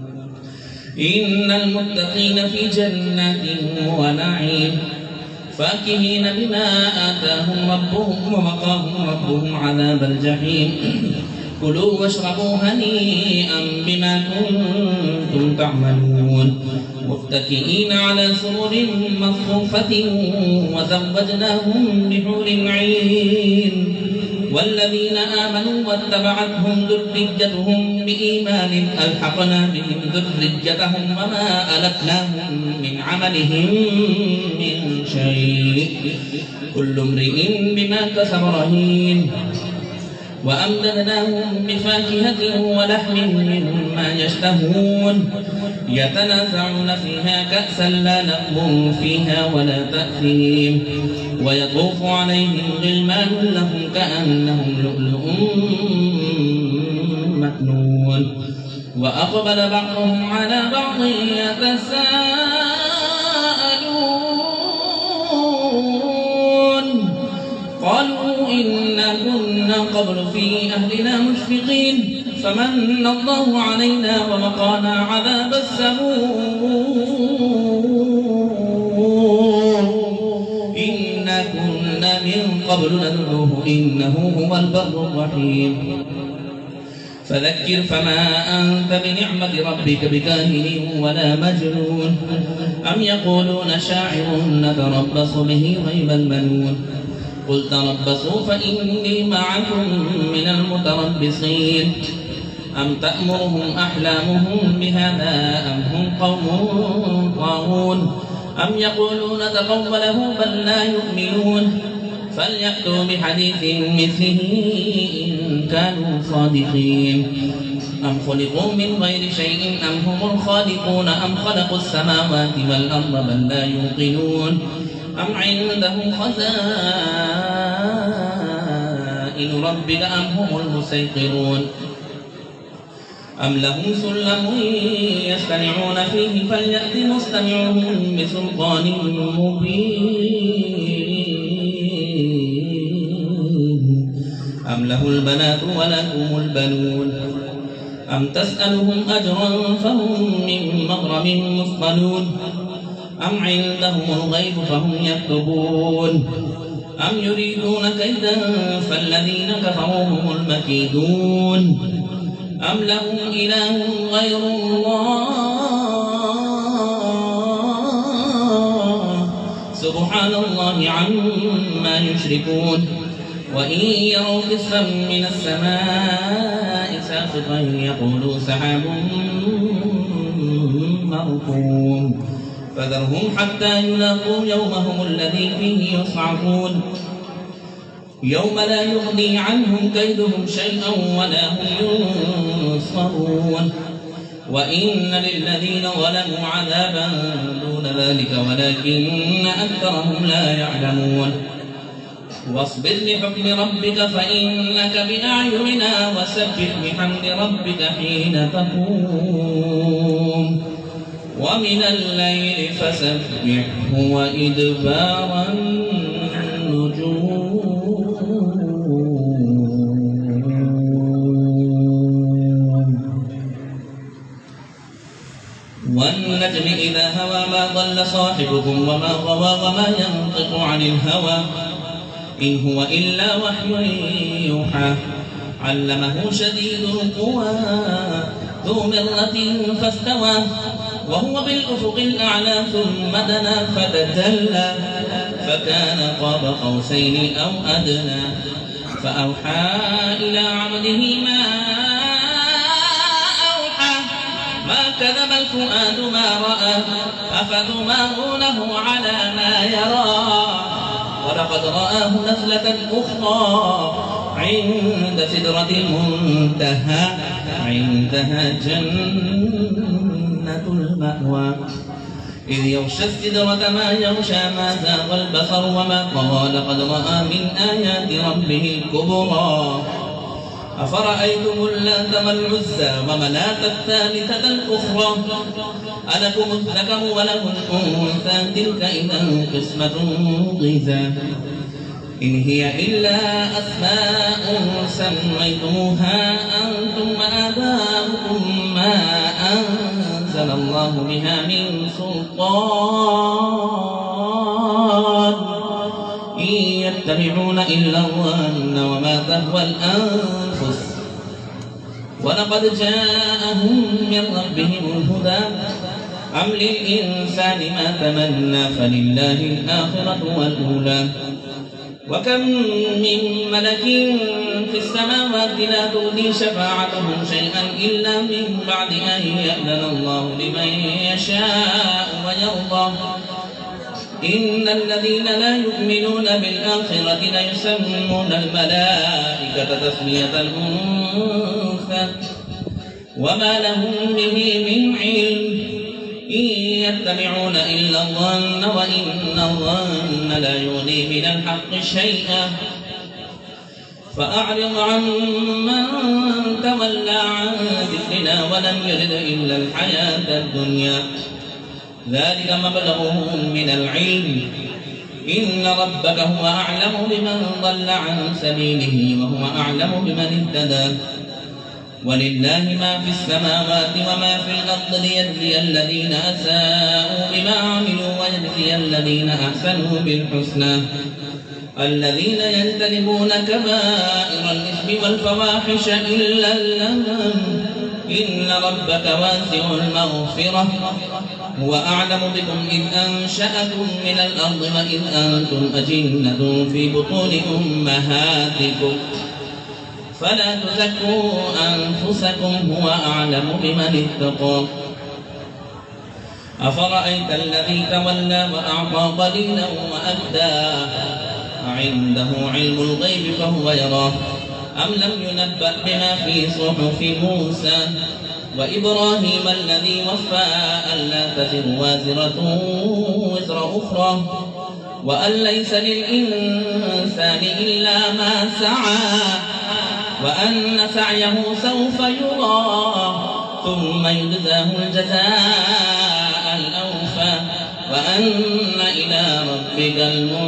إن المتقين في جنات ونعيم فاكهين بما آتاهم ربهم ووقاهم ربهم عذاب الجحيم. كلوا واشربوا هنيئا بما كنتم تعملون متكئين على سرر مصفوفة وزوجناهم بحور عين والذين آمنوا واتبعتهم ذريتهم بإيمان ألحقنا بهم ذريتهم وما ألتناهم من عملهم من شيء كل امرئ بما كسب رهين وأمددناهم بفاكهة ولحم مما يشتهون يتنازعون فيها كأسا لا لغو فيها ولا تأثيم ويطوف عليهم غلمان لهم كأنهم لؤلؤ مكنون وأقبل بعضهم على بعض يتساءلون قالوا إنا كنا قبل في أهلنا مشفقين فمن الله علينا ووقانا عذاب السموم إنا كنا من قبل ندعوه إنه هو البر الرحيم فذكر فما أنت بنعمة ربك بكاهن ولا مجنون أم يقولون شاعر نتربص به ريب المنون قل تربصوا فإني معكم من المتربصين أم تأمرهم أحلامهم بهذا أم هم قوم طاغون أم يقولون تقوله بل لا يؤمنون فليأتوا بحديث مثله إن كانوا صادقين أم خلقوا من غير شيء أم هم الخالقون أم خلقوا السماوات والأرض بل لا يوقنون أم عندهم خزائن ربك أم هم المسيطرون أم لهم سلم يستمعون فيه فليأت مستمعهم بسلطان مبين أم له البنات ولكم البنون أم تسألهم أجرا فهم من مغرم مثقلون أم عندهم الغيب فهم يكتبون أم يريدون كيدا فالذين كفروا هم المكيدون أم لهم إله غير الله سبحان الله عما يشركون وإن يروا كسفا من السماء ساقطا يقولوا سحاب مركوم فذرهم حتى يلاقوا يومهم الذي فيه يصعقون يوم لا يغني عنهم كيدهم شيئا ولا هم ينصرون وإن للذين ظلموا عذابا دون ذلك ولكن أكثرهم لا يعلمون واصبر لحكم ربك فإنك بأعيننا وسبح بحمد ربك حين تقوم ومن الليل فسبحه وإدبار النجوم والنجم إذا هوى ما ضل صاحبكم وما غوى وما ينطق عن الهوى إن هو إلا وحي يوحى علمه شديد القوى ذو مرة فاستوى وهو بالأفق الأعلى ثم دنا فتدلى فكان قاب قوسين أو أدنى فأوحى إلى عبده ما أوحى ما كذب الفؤاد ما رأى أفتمارونه على ما يرى ولقد رآه نزلة أخرى عند سدرة المنتهى عندها جنة المأوى إذ يغشى السدرة ما يغشى ما زاغ البصر وما طغى لقد رأى من آيات ربه الكبرى أفرأيتم اللات والعزى ومناة الثالثة الأخرى ألكم الذكر وله الأنثى تلك إذا قسمة ضيزى إن هي إلا أسماء سميتموها أنتم وآباؤكم ما أنزل الله بها من سلطان إن يتبعون إلا الظن وما تهوى الأنفس ولقد جاءهم من ربهم الهدى أم للإنسان ما تمنى فلله الآخرة والأولى وكم من ملك في السماوات لا تغني شفاعتهم شيئا إلا من بعد أن يأذن الله لمن يشاء ويرضى إن الذين لا يؤمنون بالآخرة ليسمون الملائكة تسمية الأنثى وما لهم به من علم إن يتبعون إلا الظن وإن الظن لا يغني من الحق شيئا فأعرض عن من تولى عن ذكرنا ولم يرد إلا الحياة الدنيا ذلك مبلغهم من العلم إن ربك هو أعلم بمن ضل عن سبيله وهو أعلم بمن اهتدى ولله ما في السماوات وما في الأرض ليجزي الذين أساءوا بما عملوا ويجزي الذين أحسنوا بالحسنى الذين يجتنبون كبائر الإثم والفواحش إلا اللمم إن ربك واسع المغفرة هو أعلم بكم إذ أنشأكم من الأرض وإذ أنتم أجنة في بطون أمهاتكم فلا تزكوا أنفسكم هو أعلم بمن اتقى أفرأيت الذي تولى وأعطى قليلا وأكدى عنده علم الغيب فهو يراه أم لم ينبأ بما في صحف موسى وإبراهيم الذي وفى ألا تزر وازرة وزر أخرى وأن ليس للإنسان إلا ما سعى وأن سعيه سوف يرى ثم يجزاه الجزاء الأوفى وأن إلى ربك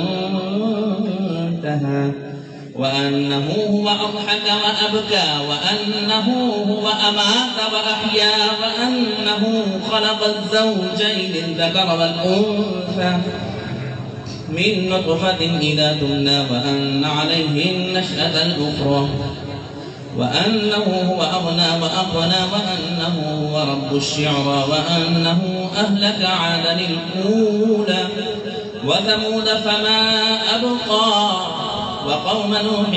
المنتهى وأنه هو أضحك وأبكى وأنه هو أمات وأحيا وأنه خلق الزوجين الذكر والأنثى من نطفة إذا تمنى وأن عليه النشأة الأخرى وأنه هو أغنى وأقنى وأنه هو رب الشعرى وأنه أهلك عادا الأولى وثمود فما أبقى وقوم نوح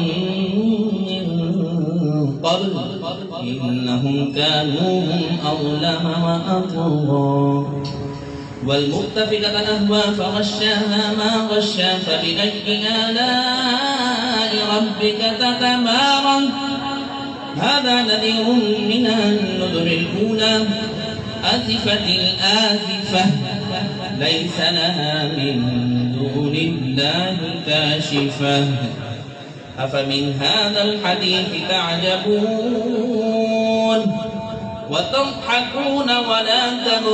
من قبل إنهم كانوا هم أظلم وأطغى والمؤتفكة أهوى فغشاها ما غشا فبأي آلاء ربك تتمارى هذا نذير من النذر الأولى أزفت الآزفة ليس لها من دون الله كاشفة أفمن هذا الحديث تعجبون وتضحكون ولا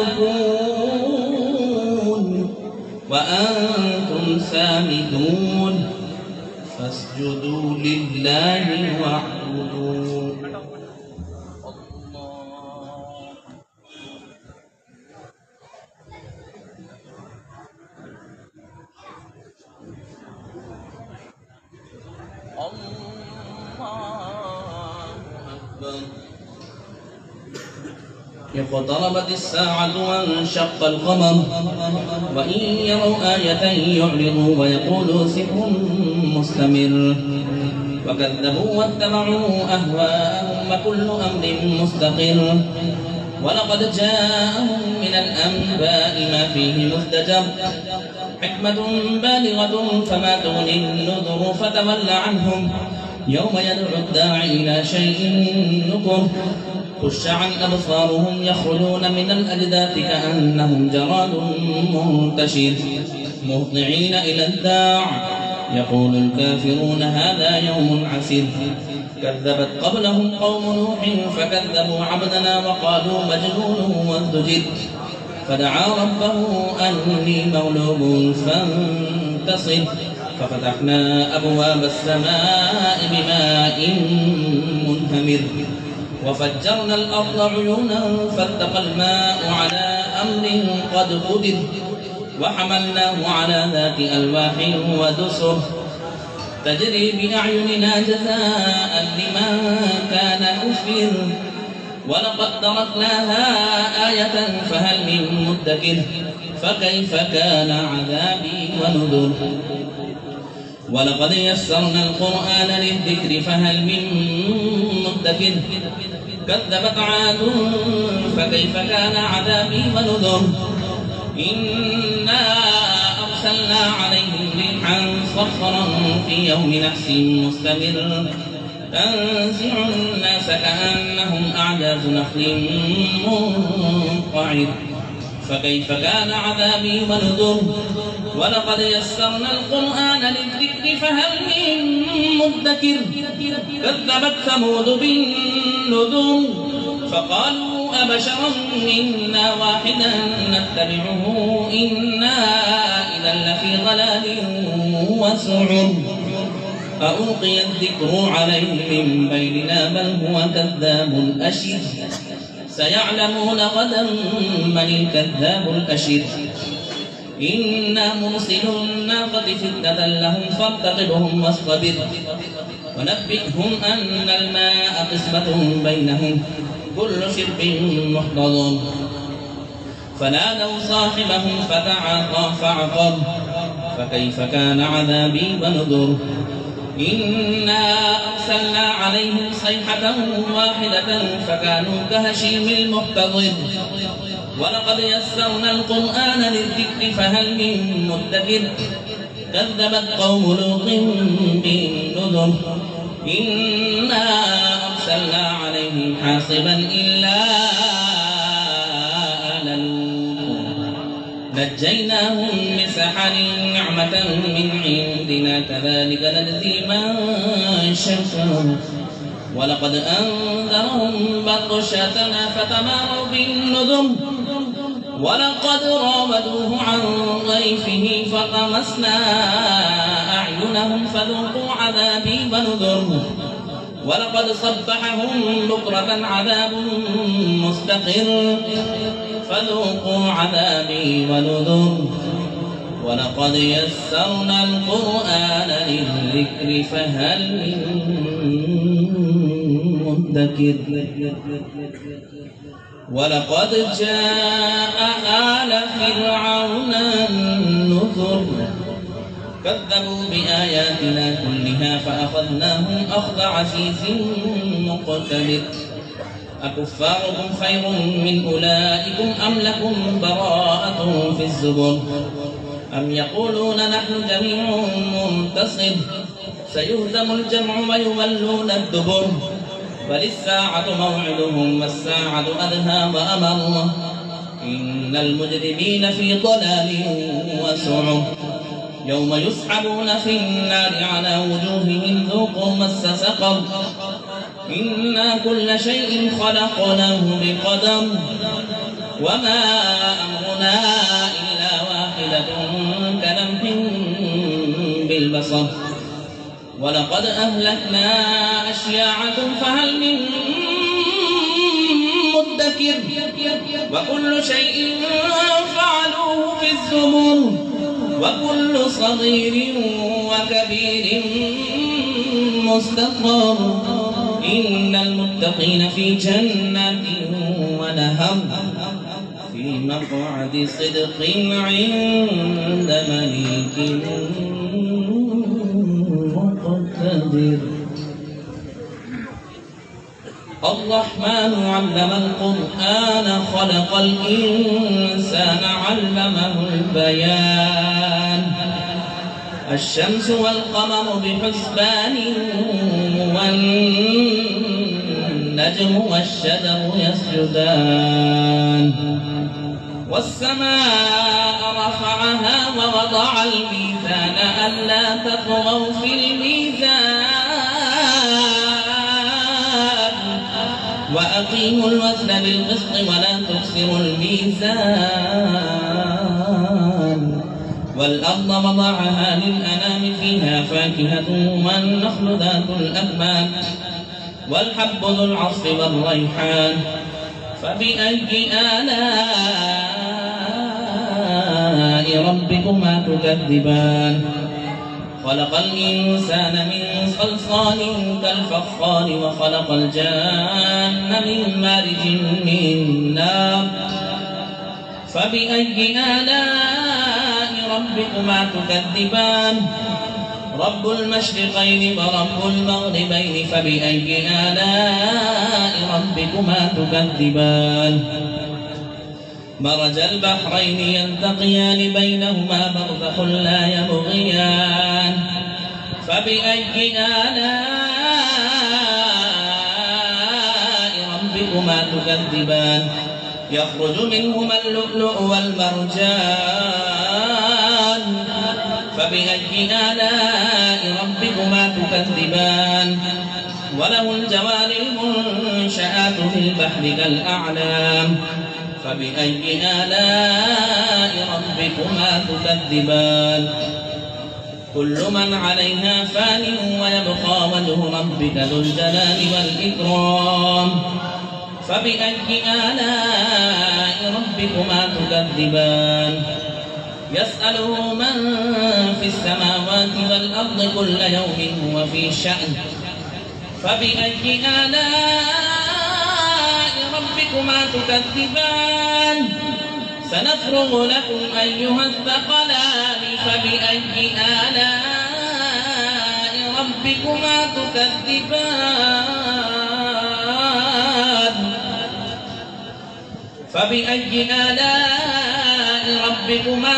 تبكون وأنتم سامدون فاسجدوا لله واعبدوا اقتربت الساعة وانشق القمر وإن يروا آية يعرضوا ويقولوا سحر مستمر وكذبوا واتبعوا أهواءهم وكل أمر مستقر ولقد جاءهم من الأنباء ما فيه مزدجر حكمة بالغة فما تغني النذر فتول عنهم يوم يدعو الداعي إلى شيء نكر خش عن أبصارهم يخرجون من الأجداث كأنهم جراد منتشر مهطعين إلى الداع يقول الكافرون هذا يوم عسير كذبت قبلهم قوم نوح فكذبوا عبدنا وقالوا مجنون وازدجر فدعا ربه أني مغلوب فانتصر ففتحنا أبواب السماء بماء منهمر وفجرنا الأرض عيونا فالتقى الماء على أمر قد قدر وحملناه على ذات ألواح ودسر تجري بأعيننا جزاء لمن كان كفر واصبر ولقد تركناها آية فهل من مدكر فكيف كان عذابي ونذر ولقد يسرنا القرآن للذكر فهل من مدكر كذبت عاد فكيف كان عذابي ونذر إنا أرسلنا عليهم ريحا صرصرا في يوم نحس مستمر تنزع الناس كأنهم أعجاز نخل منقعر فكيف كان عذابي ونذر ولقد يسرنا القرآن للذكر فهل من مدكر كذبت ثمود بالنذر فقالوا أبشرا منا واحدا نتبعه إنا إذا لفي ضلال وسعر ألقي الذكر عليه من بيننا بل هو كذاب أشر سيعلمون غدا من الكذاب الأشر إنا مرسل الناقة فتنة لهم فارتقبهم واصطبر ونبئهم أن الماء قسمة بينهم كل شرب محتضر فنادوا صاحبهم فتعاطى فعقر فكيف كان عذابي ونذر إنا أرسلنا عليهم صيحة واحدة فكانوا كهشيم المحتضر ولقد يسرنا القرآن للذكر فهل من مدكر كذبت قوم لوط بالنذر إنا أرسلنا عليهم حاصبا إلا آل لوط نجيناهم بسحر نعمة من عندنا كذلك نجزي من شكر ولقد أنذرهم بطشتنا فتماروا بالنذر ولقد راودوه عن ضيفه فطمسنا أعينهم فذوقوا عذابي ونذر ولقد صبحهم بكرة عذاب مستقر فذوقوا عذابي ونذر ولقد يسرنا القرآن للذكر فهل من مدكر ولقد جاء آل فرعون النذر كذبوا بآياتنا كلها فأخذناهم أخذ عزيز مقتدر أكفاركم خير من أولئكم أم لكم براءة في الزبر أم يقولون نحن جميع منتصر سيهزم الجمع ويولون الدبر بل الساعة موعدهم والساعة أدهى وأمر إن المجرمين في ضلال وسعر يوم يسحبون في النار على وجوههم ذوقوا مس سقر إنا كل شيء خلقناه بقدر وما أمرنا إلا واحدة كلمح بالبصر ولقد أهلكنا أشياعكم فهل من مدكر وكل شيء فعلوه في الزبر وكل صغير وكبير مستقر إن المتقين في جنات ونهر في مقعد صدق عند مليك مقتدر الرحمن علم القرآن خلق الإنسان علمه البيان الشمس والقمر بحسبان والنجم والشجر يسجدان والسماء رفعها ووضع الميزان ألا تطغوا في الميزان وأقيموا الوزن بالقسط ولا تخسروا الميزان والأرض وضعها للأنام فيها فاكهة والنخل ذات الأكمام والحب ذو العصف والريحان فبأي آلاء ربكما تكذبان خلق الإنسان من صلصال كالفخار وخلق الجان من مارج من نار فبأي آلاء ربكما تكذبان رب المشرقين ورب المغربين فبأي آلاء ربكما تكذبان مرج البحرين يلتقيان بينهما برزخ لا يبغيان فبأي آلاء ربكما تكذبان يخرج منهما اللؤلؤ والمرجان فبأي آلاء ربكما تكذبان وله الجوار المنشآت في البحر كالأعلام فبأي آلاء ربكما تكذبان كل من عليها فان ويبقى وجه ربك ذو الجلال والإكرام فبأي آلاء ربكما تكذبان يسأله من في السماوات والأرض كل يوم هو في شأن فبأي آلاء ربكما تكذبان سنفرغ لكم أيها الثقلان فبأي آلاء ربكما تكذبان فبأي آلاء ربكما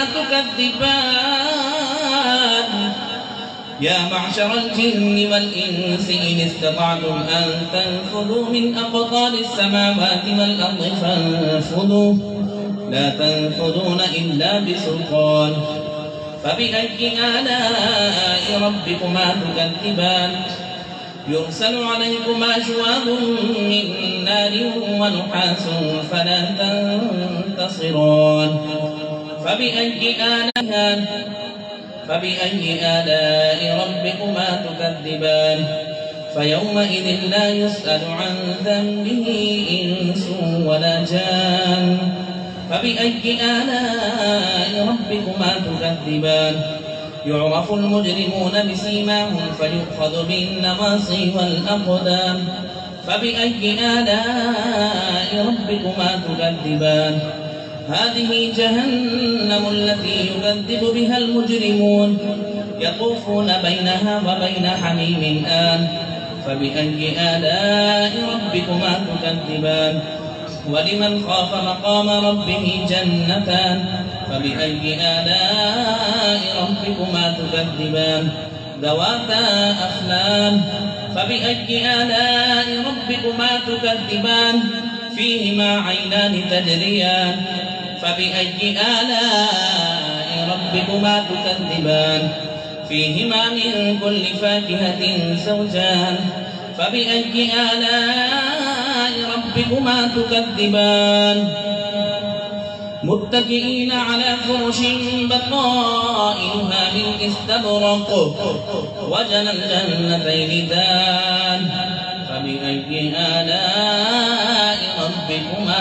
تكذبان يا معشر الجن والإنس إن استطعتم أن تنفذوا من أقطار السماوات والأرض فانفذوا لا تنفذون إلا بسلطان فبأي آلاء ربكما تكذبان يرسل عليكما شواظ من نار ونحاس فلا تنتصران فبأي آلاء ربكما تكذبان فيومئذ لا يسأل عن ذنبه إنس ولا جان فبأي آلاء ربكما تكذبان يعرف المجرمون بسيماهم فيؤخذ بالنواصي والأقدام فبأي آلاء ربكما تكذبان هذه جهنم التي يكذب بها المجرمون يطوفون بينها وبين حميم آن فبأي آلاء ربكما تكذبان ولمن خاف مقام ربه جنتان فبأي آلاء ربكما تكذبان ذواتا أفنان فبأي آلاء ربكما تكذبان فيهما عينان تجريان فبأي آلاء ربكما تكذبان فيهما من كل فاكهة زوجان فبأي آلاء ربكما تكذبان متكئين على فرش بطائنها من استبرق وجنى الجنتين دان فبأي آلاء ربكما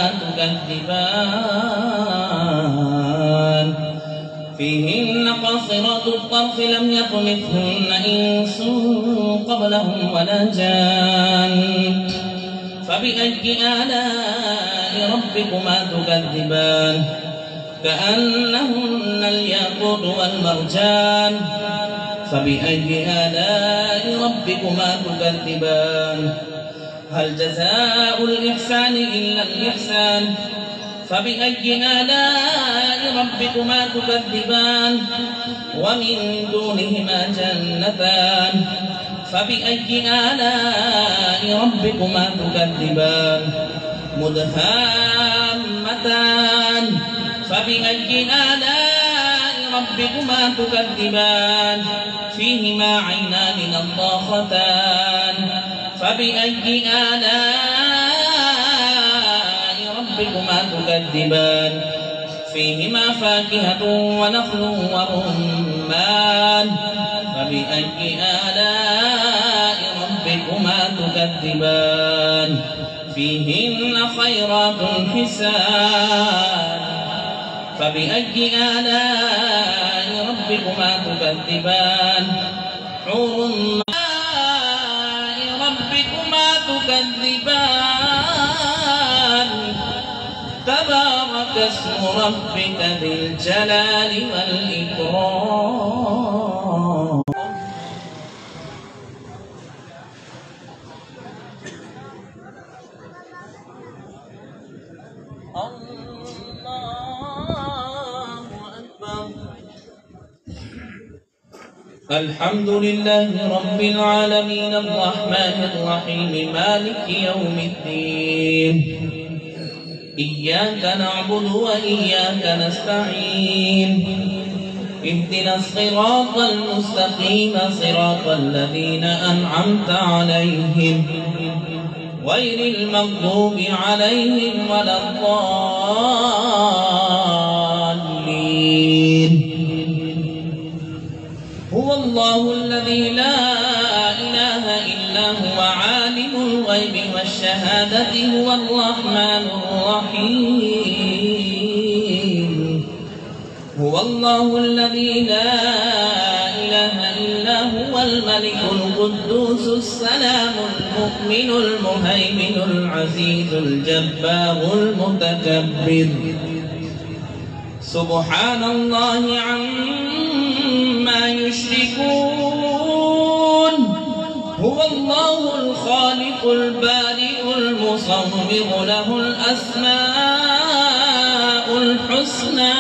تكذبان فيهن قاصرات الطرف لم يطمثهن إنس قبلهم ولا جان فبأي آلاء ربكما تكذبان كأنهن الياقوت والمرجان فبأي آلاء ربكما تكذبان هل جزاء الإحسان إلا الإحسان فبأي آلاء ربكما تكذبان ومن دونهما جنتان فبأي آلاء ربكما تكذبان مدهامتان فبأي آلاء ربكما تكذبان فيهما عينان نضاختان فبأي آلاء ربكما تكذبان فيهما فاكهة ونخل ورمان فبأي آلاء ربكما تكذبان فيهن خيرات حسان فبأي آلاء ربكما تكذبان تكذبان تبارك اسم ربك ذي الجلال والإكرام. الحمد لله رب العالمين الرحمن الرحيم مالك يوم الدين إياك نعبد وإياك نستعين اهدنا الصراط المستقيم صراط الذين أنعمت عليهم غير المغضوب عليهم ولا الضالين. هو الله الذي لا إله إلا هو عالم الغيب والشهادة هو الرحمن الرحيم. هو الله الذي لا إله إلا هو الملك القدوس السلام المؤمن المهيمن العزيز الجبار المتكبر سبحان الله عما يشركون. هو الله الخالق البارئ المصور له الأسماء الحسنى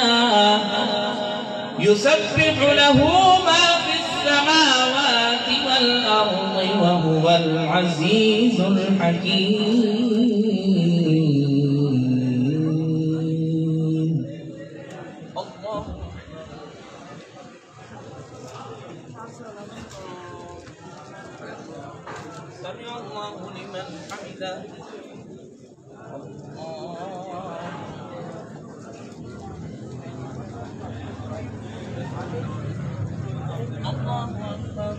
يسبح له ما في السماوات والأرض وهو العزيز الحكيم. الله سمع الله لمن حمده. الله أكبر.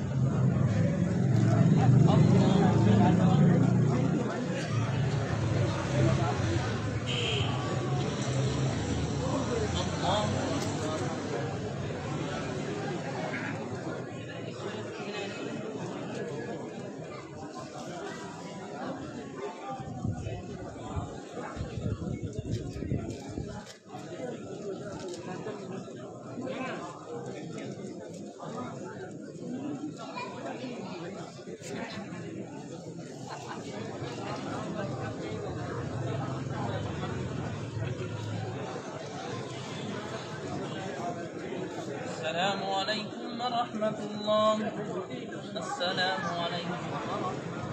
السلام عليكم ورحمة الله. السلام عليكم ورحمة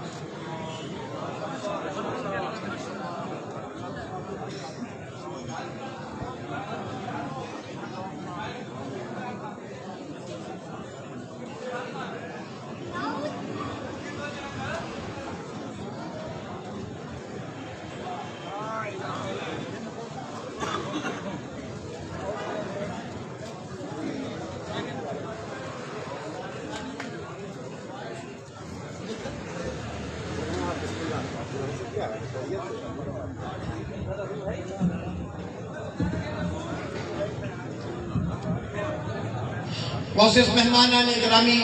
मोअज़्ज़िज़ मेहमानान गिरामी,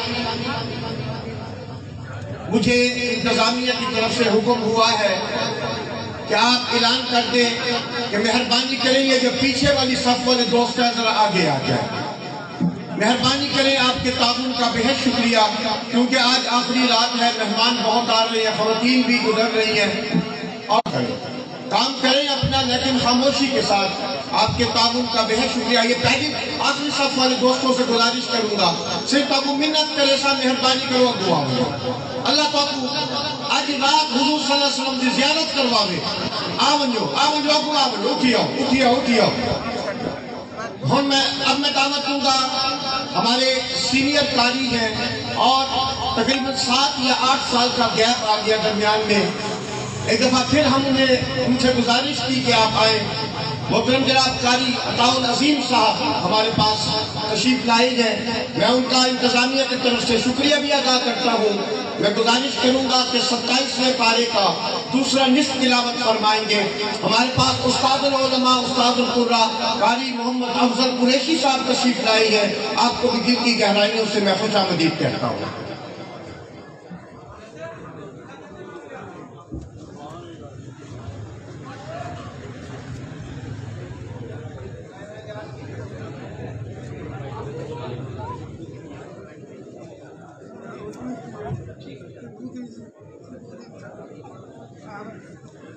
मुझे इंतज़ामिया की तरफ से हुक्म हुआ है कि आप ऐलान कर दें कि मेहरबानी करेंगे जो पीछे वाली सफ वाले दोस्त हैं जरा आगे आ जाए। मेहरबानी करें, आपके ताउन का बेहद शुक्रिया, क्योंकि आज आखिरी रात है, मेहमान बहुत आ रहे हैं, ख़वातीन भी गुजर रही हैं। और काम करें अपना, लेकिन खामोशी के साथ। आपके ताउन का बेहद शुक्रिया। ये पहली आखिरी सफ वाले दोस्तों से गुजारिश करूंगा, सिर्फ आपको मिन्नत करे सा मेहरबानी करो, दुआ करो। अल्लाह ताकू आज रात हुजूर सल्लल्लाहु अलैहि वसल्लम की ज़ियारत करवावे। आवंजो आवंजो अगू आवंजो, उठियो उठियो उठियो। अब मैं दावत दूंगा, हमारे सीनियर कारी हैं और तकरीबन 7 या 8 साल का गैप आ गया दरमियान में। एक दफा फिर हम उनसे गुजारिश की कि आप आए। मोहतरम जनाब कारी अताउल अजीम साहब हमारे पास तशरीफ लाए हैं। मैं उनका इंतजामिया की तरफ से शुक्रिया भी अदा करता हूँ। मैं गुजारिश करूंगा कि 27वें पारे का दूसरा निस्फ तिलावत फरमाएंगे। हमारे पास उस्तादुल उलमा उस्तादुल कुर्रा कारी मोहम्मद अफजल कुरैशी साहब तशरीफ लाए हैं। आपको भी दिल की गहराइयों से मैं खुशामदीद कहता हूँ।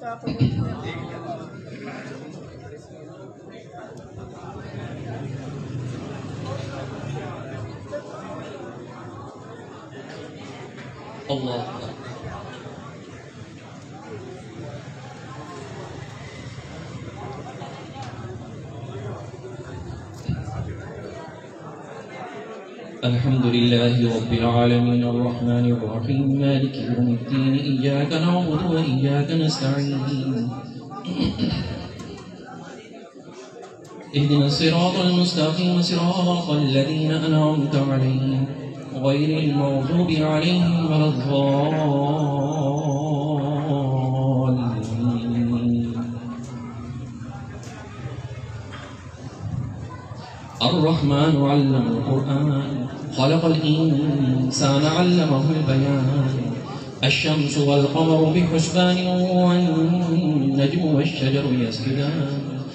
الله. الحمد لله رب العالمين الرحمن الرحيم مالك يوم الدين إياك نعبد وإياك نستعين اهدنا الصراط المستقيم صراط الذين أنعمت عليهم غير المغضوب عليهم ولا الضالين. الرحمن علم القرآن خلق الإنسان علمه البيان الشمس والقمر بحسبان والنجم والشجر يسجدان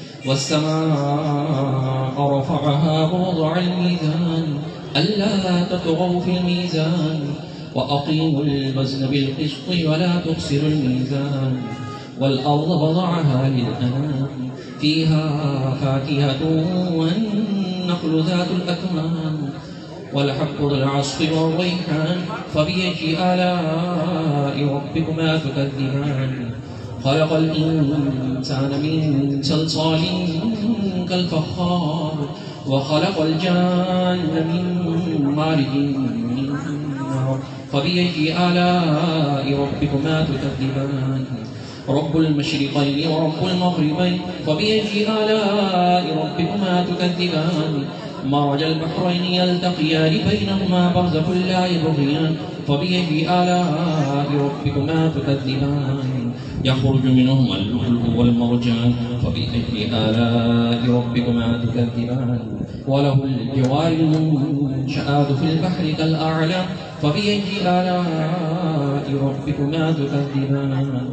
والسماء رفعها ووضع الميزان ألا تطغوا في الميزان وأقيموا الوزن بالقسط ولا تخسروا الميزان والأرض وضعها للأنام فيها فاكهة والنخل ذات الأكمام والحب ذو العصف والريحان فبأي آلاء ربكما تكذبان خلق الإنسان من صلصال كالفخار وخلق الجان من مارج من نار فبأي آلاء ربكما تكذبان رب المشرقين ورب المغربين فبأي آلاء ربكما تكذبان مرج البحرين يلتقيان بينهما برزخ لا يبغيان فبأي آلاء ربكما تكذبان يخرج منهما اللؤلؤ والمرجان فبأي آلاء ربكما تكذبان وله الجوار المنشآت في البحر كالأعلام فبأي آلاء ربكما تكذبان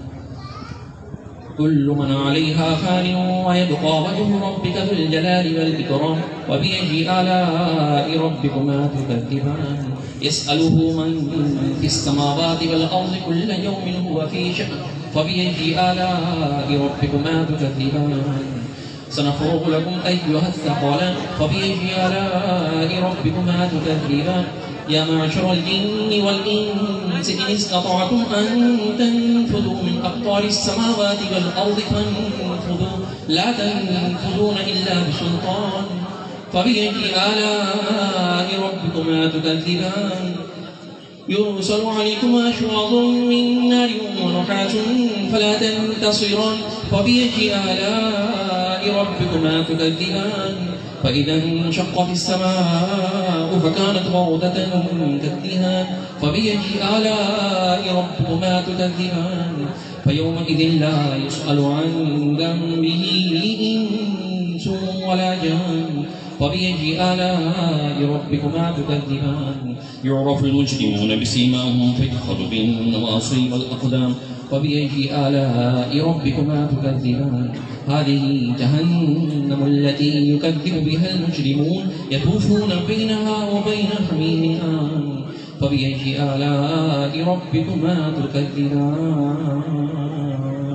كل من عليها فان ويبقى وجه ربك ذو الجلال والإكرام وبأي آلاء ربكما تكذبان يسأله من في السماوات والأرض كل يوم هو في شأن فبأي آلاء ربكما تكذبان سنفرغ لكم أيها الثقلان فبأي آلاء ربكما تكذبان يا معشر الجن والإنس إن استطعتم أن تنفذوا من أقطار السماوات والأرض فانفذوا لا تنفذون إلا بسلطان فبأي آلاء ربكما تكذبان يرسل عليكما شواظ من نار ونحاس فلا تنتصران فبأي آلاء ربكما تكذبان فإذا انشقت السماء فكانت وردة كالدهان فبأي آلاء ربكما تكذبان فيومئذ لا يسأل عن ذنبه إنس ولا جان فبأي آلاء ربكما تكذبان يعرف المجرمون بسيماهم فيؤخذ بالنواصي والأقدام فبأي آلاء ربكما تكذبان هذه جهنم التي يكذب بها المجرمون يطوفون بينها وبين حميم آن فبأي آلاء ربكما تكذبان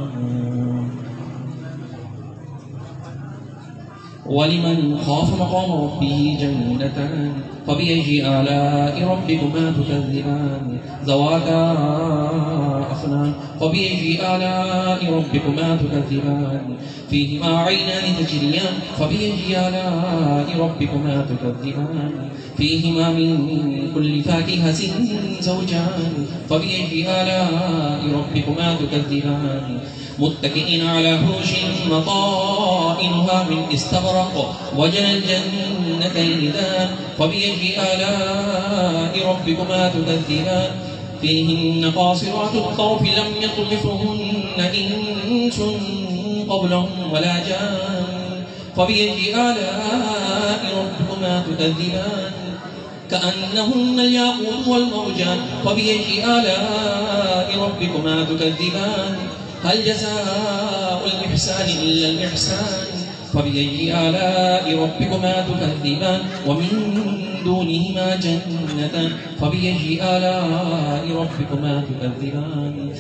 ولمن خاف مقام ربه جنتان فبأي آلاء ربكما تكذبان ذواتا أفنان فبأي آلاء ربكما تكذبان فيهما عينان تجريان فبأي آلاء ربكما تكذبان فيهما من كل فاكهة زوجان فبأي آلاء ربكما تكذبان متكئين على فرش مطائنها من استبرق وجنى الجنتين دان فبأي آلاء ربكما تكذبان فيهن قاصرات الطرف لم يطمثهن إنس قبلهم ولا جان فبأي آلاء ربكما تكذبان كأنهن الياقوت والمرجان فبأي آلاء ربكما تكذبان هل جزاء الإحسان إلا الإحسان فبأي آلاء ربكما تكذبان ومن دونهما جنتان فبأي آلاء ربكما تكذبان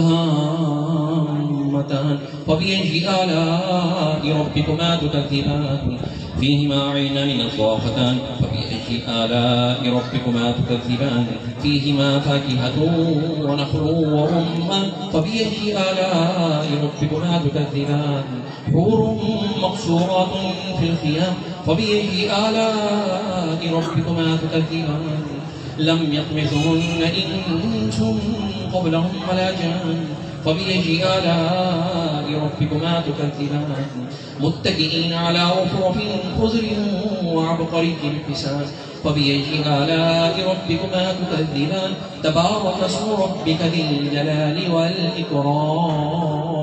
مدهامتان فبأي آلاء ربكما تكذبان فيهما عينان نضاختان فبأي آلاء ربكما تكذبان فيهما فاكهة ونخل ورمان فبأي آلاء ربكما تكذبان حور مقصورات في الخيام فبأي آلاء ربكما تكذبان لم يطمثهن إنس قبلهم ولا جان فبأي آلاء ربكما تكذبان متكئين على رفرف خضر وعبقري حسان فبأي آلاء ربكما تكذبان تبارك اسم ربك ذي الجلال والإكرام.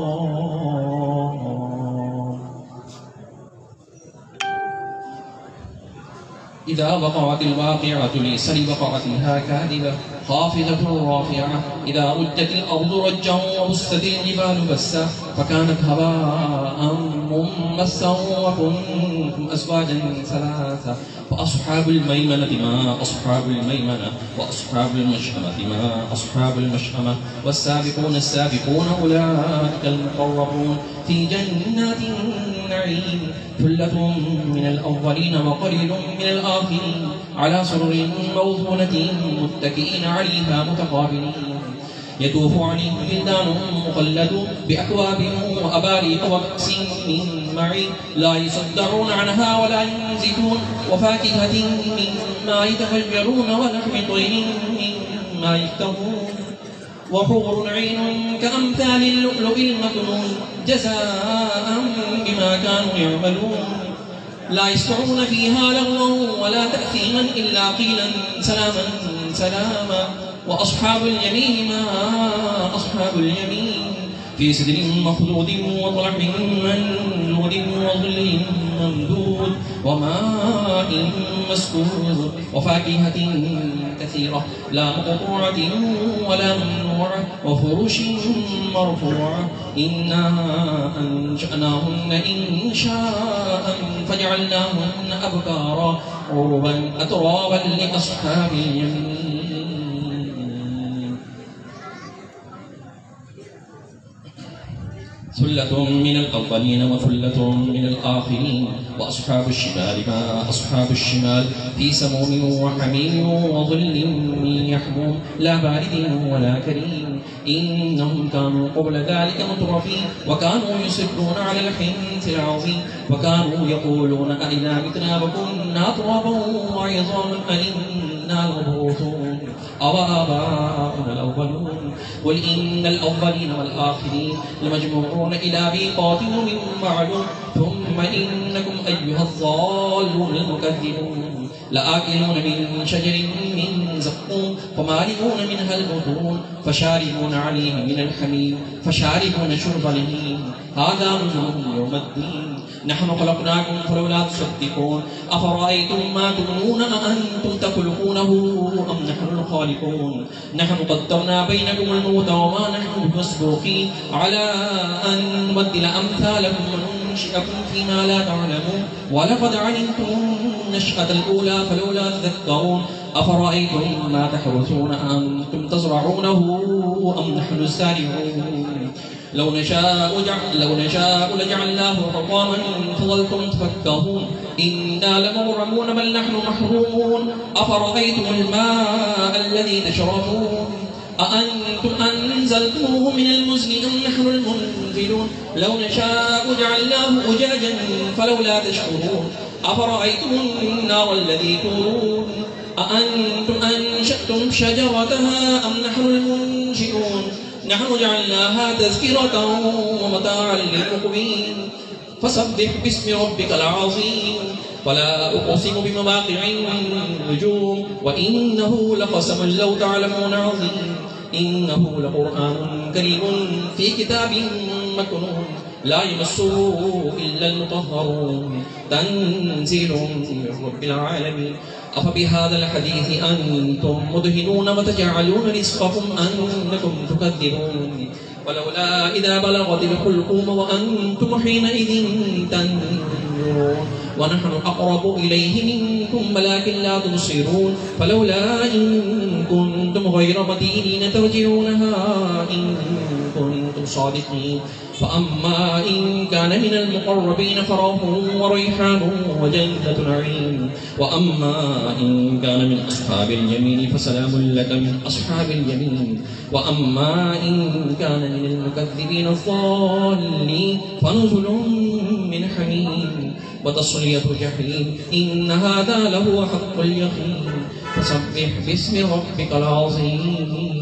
إذا وقعت الواقعة ليس لوقعتها كاذبة خافضة رافعة إذا رجت الأرض رجا وبست الجبال بسا فكانت هباء منبثا وكنتم أزواجا ثلاثة فأصحاب الميمنة ما أصحاب الميمنة وأصحاب المشأمة ما أصحاب المشأمة والسابقون السابقون أولئك المقربون في جنات النعيم ثلة من الأولين وقليل من الآخرين على سرر موضونة متكئين عليها متقابلين يطوف عليهم ولدان مخلدون بأكواب وأباريق وكأس من معين لا يصدعون عنها ولا ينزفون وفاكهة مما يتخيرون ولحم طير مما يشتهون وحور عين كأمثال اللؤلؤ المكنون جزاء بما كانوا يعملون لا يسمعون فيها لغوا ولا تأثيما إلا قيلا سلاما سلاما وأصحاب اليمين ما أصحاب اليمين في سدر مخضود وطلح منضود وظل ممدود وماء مسكوب وفاكهة كثيرة لا مقطوعة ولا ممنوعة وفرش مرفوعة إنا أنشأناهن إنشاء فجعلناهن أبكارا عربا أترابا لأصحاب اليمين. ثلة من الأولين وثلة من الآخرين وأصحاب الشمال ما أصحاب الشمال في سموم وحميم وظل من يحموم لا بارد ولا كريم إنهم كانوا قبل ذلك مترفين وكانوا يصرون على الحنث العظيم وكانوا يقولون أئذا متنا وكنا ترابا وعظاما أئنا لمبعوثون أوآباؤنا الأولون قل إن الأولين والآخرين لمجموعون إلى ميقات يوم معلوم ثم إنكم أيها الضالون المكذبون لآكلون من شجر من زقوم فمالئون منها البطون فشاربون عليه من الحميم فشاربون شرب الهيم هذا نزلهم يوم الدين نحن خلقناكم فلولا تصدقون أفرأيتم ما تمنون أأنتم تخلقونه أم نحن الخالقون نحن قدرنا بينكم الموت وما نحن بمسبوقين على أن نبدل أمثالكم وننشئكم فيما لا تعلمون ولقد علمتم النشأة الأولى فلولا تذكرون أفرأيتم ما تحرثون أنتم تزرعونه أم نحن الزارعون لو نشاء لجعلناه حطاما فظلتم تفكرون إنا لمغرمون بل نحن محرومون أفرأيتم الماء الذي تشربون أأنتم أنزلتموه من المزن أم نحن المنزلون لو نشاء جعلناه أجاجا فلولا تشكرون أفرأيتم النار الذي تورون أأنتم أنشأتم شجرتها أم نحن المنشئون نحن جعلناها تذكرة ومتاعا للمقوين فسبح باسم ربك العظيم ولا أقسم بمواقع النجوم وإنه لقسم لو تعلمون عظيم إنه لقرآن كريم في كتاب مكنون لا يمسه إلا المطهرون تنزيل من رب العالمين أفبهذا الحديث أنتم مدهنون وتجعلون رزقكم أنكم تكذبون ولولا إذا بلغت الحلقوم وأنتم حينئذ تنظرون ونحن أقرب إليه منكم ولكن لا تبصرون فلولا إن كنتم غير مدينين ترجعونها إن كنتم صادقين فأما إن كان من المقربين فروح وريحان وجنة نعيم وأما إن كان من أصحاب اليمين فسلام لك من أصحاب اليمين وأما إن كان من المكذبين الضالين فنزل من حميم وتصلية جحيم إن هذا لهو حق اليقين فسبح باسم ربك العظيم.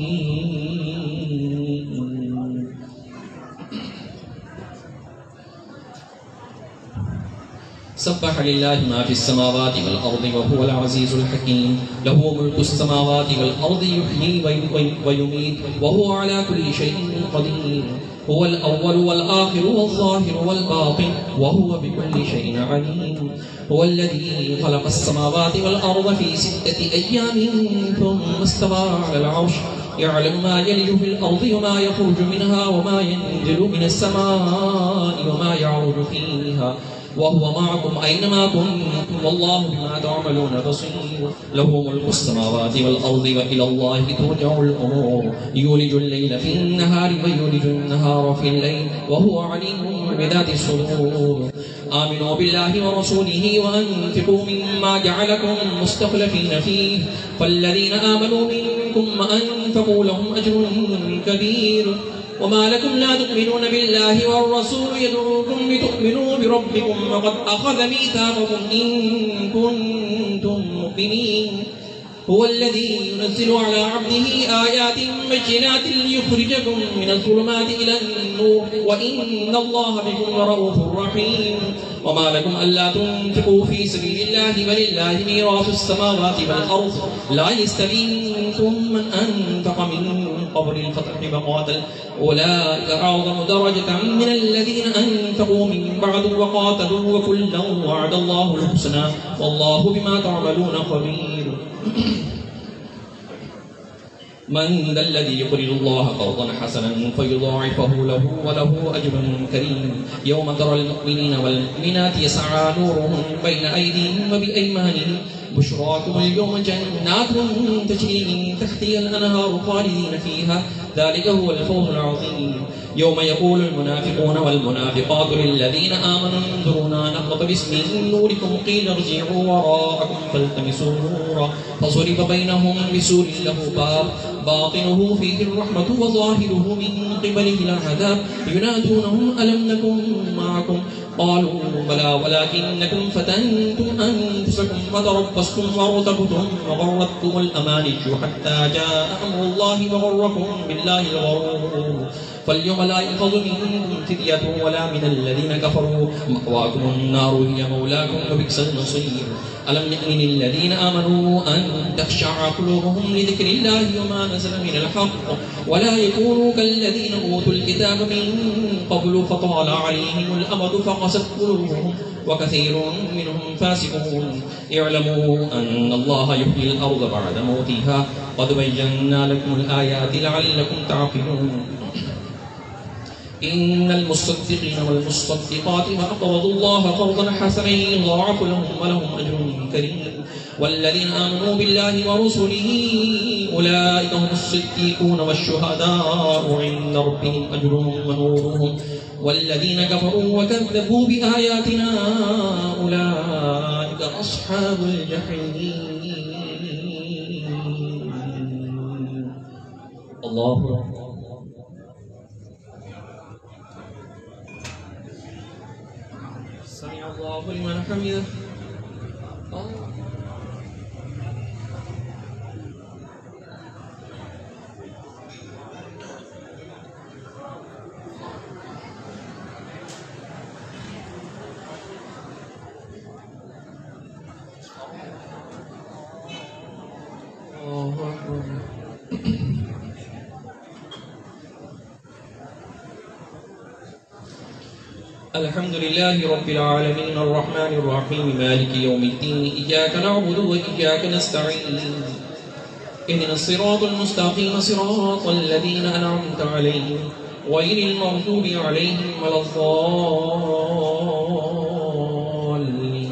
سبح لله ما في السماوات والأرض وهو العزيز الحكيم له ملك السماوات والأرض يحيي ويميت وهو على كل شيء قدير هو الأول والآخر والظاهر والباطن وهو بكل شيء عليم هو الذي خلق السماوات والأرض في 6 أيام ثم استوى على العرش يعلم ما يلج في الأرض وما يخرج منها وما ينزل من السماء وما يعرج فيها وهو معكم أينما كنتم والله بما تعملون بصير له ملك السماوات والأرض وإلى الله ترجع الأمور يولج الليل في النهار ويولج النهار في الليل وهو عليم بذات الصدور آمنوا بالله ورسوله وأنفقوا مما جعلكم مستخلفين فيه فالذين آمنوا منكم وأنفقوا لهم أجر كبير وما لكم لا تؤمنون بالله والرسول يدعوكم لتؤمنوا بربكم وقد أخذ ميثاقكم إن كنتم مؤمنين هو الذي ينزل على عبده آيات بينات ليخرجكم من الظلمات إلى النور وإن الله بكم لرؤوف رحيم وما لكم ألا تنفقوا في سبيل الله ولله ميراث السماوات والأرض لا يستوي منكم من أنفق من قبل الفتح وقاتل أولئك أعظم درجة من الذين أنفقوا من بعد وقاتلوا وكلا وعد الله الحسنى والله بما تعملون خبير. من ذا الذي يقرض الله قرضا حسنا فيضاعفه له وله أجر كريم يوم ترى المؤمنين والمؤمنات يسعى نورهم بين أيديهم وبأيمانهم بشراكم اليوم جنات تجري من تحتها الأنهار خالدين فيها ذلك هو الفوز العظيم يوم يقول المنافقون والمنافقات للذين آمنوا انظرونا نقتبس من نوركم قيل ارجعوا وراءكم فالتمسوا نورا فصرف بينهم بسور له باب باطنه فيه الرحمة وظاهره من قبله العذاب ينادونهم ألم نكن معكم قالوا بلى ولكنكم فتنتم أنفسكم وتربصتم وارتبتم وغرتكم الأماني حتى جاء أمر الله وغركم بالله الغرور فاليوم لا يؤخذ منكم فدية ولا من الذين كفروا مأواكم النار هي مولاكم وبئس المصير ألم يأن الذين آمنوا أن تخشع قلوبهم لذكر الله وما نزل من الحق ولا يكونوا كالذين أوتوا الكتاب من قبل فطال عليهم الأمد فقست قلوبهم وكثير منهم فاسقون اعلموا أن الله يحيي الأرض بعد موتها قد بينا لكم الآيات لعلكم تعقلون إن المصدقين والمصدقات وأقرضوا الله قرضا حسنا يضاعف لهم ولهم أجر كريم والذين آمنوا بالله ورسله أولئك هم الصديقون والشهداء عند ربهم أجرهم ونورهم والذين كفروا وكذبوا بآياتنا أولئك أصحاب الجحيم. الله أكبر. سمع الله لمن حمده. الحمد لله رب العالمين الرحمن الرحيم مالك يوم الدين إياك نعبد وإياك نستعين اهدنا الصراط المستقيم صراط الذين أنعمت عليهم غير المغضوب عليهم ولا الضالين.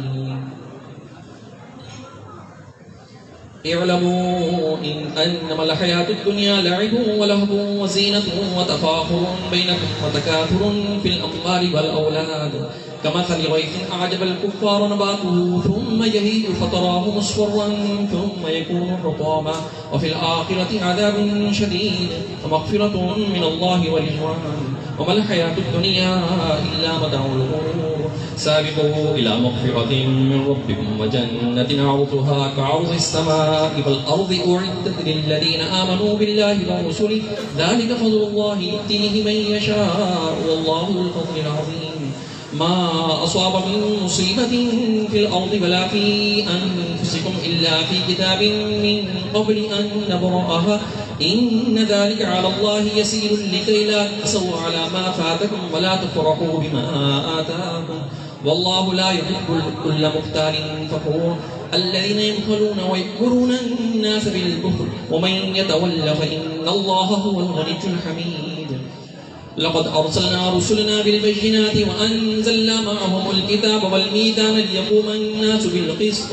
اعلموا أنما الحياة الدنيا لعب ولهو وزينة وتفاخر بينكم وتكاثر في الأموال والأولاد كمثل غيث أعجب الكفار نباته ثم يهيج فتراه مصفرا ثم يكون حطاما وفي الآخرة عذاب شديد ومغفرة من الله ورضوان وما الحياة الدنيا إلا متاع الغرور. سابقوا إلى مغفرة من ربكم وجنة عرضها كعرض السماء والأرض أعدت للذين آمنوا بالله ورسله ذلك فضل الله يؤتيه من يشاء والله ذو الفضل العظيم. ما أصاب من مصيبة في الأرض ولا في أنفسكم إلا في كتاب من قبل أن نبرأها إن ذلك على الله يسير لكي لا تأسوا على ما فاتكم ولا تفرحوا بما آتاكم والله لا يحب كل مختال فخور. الذين يبخلون ويأمرون الناس بالبخل ومن يتول فإن الله هو الغني الحميد. لقد أرسلنا رسلنا بالبينات وأنزلنا معهم الكتاب والميزان ليقوم الناس بالقسط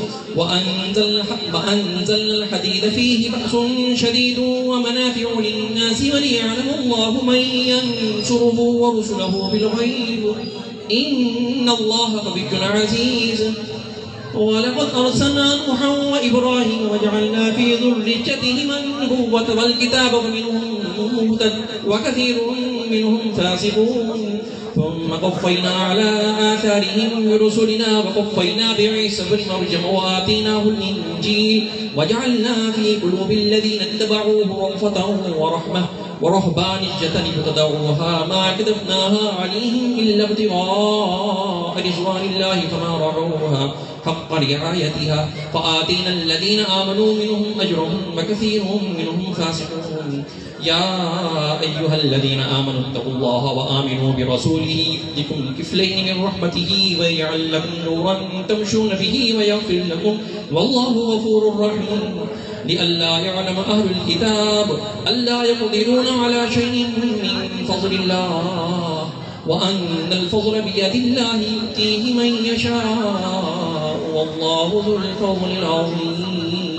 وأنزلنا الحديد فيه بأس شديد ومنافع للناس وليعلم الله من ينصره ورسله بالغيب إن الله قوي عزيز. ولقد أرسلنا نوحا وإبراهيم وجعلنا في ذريتهما النبوة والكتاب ومنهم مهتد وكثير منهم فاسقون ثم قفينا على آثارهم برسلنا وقفينا بعيسى بن مريم وآتيناه الإنجيل وجعلنا في قلوب الذين اتبعوه رأفة ورحمة ورهبانية ابتدعوها ما كتبناها عليهم إلا ابتغاء رضوان الله فما رعوها حق رعايتها فآتينا الذين آمنوا منهم أجرهم وكثير منهم فاسقون. يا أيها الذين آمنوا اتقوا الله وآمنوا برسوله يؤتكم كفلين من رحمته ويجعل لكم نورا تمشون به ويغفر لكم والله غفور رحيم. لئلا يعلم أهل الكتاب ألا يقدرون على شيء من فضل الله وأن الفضل بيد الله يؤتيه من يشاء والله ذو الفضل العظيم.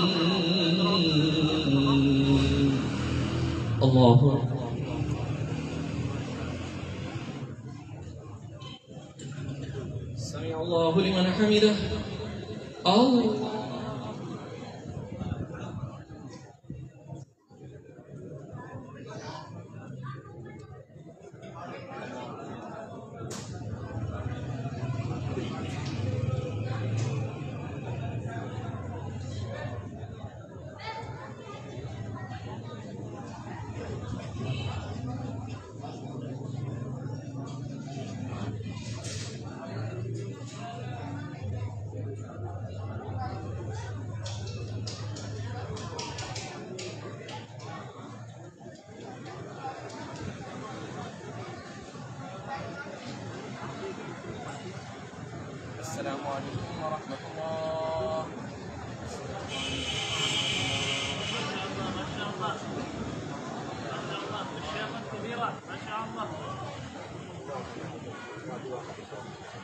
الله أكبر. سمع الله لمن حمده. الله السلام عليكم ورحمة الله. ما شاء الله.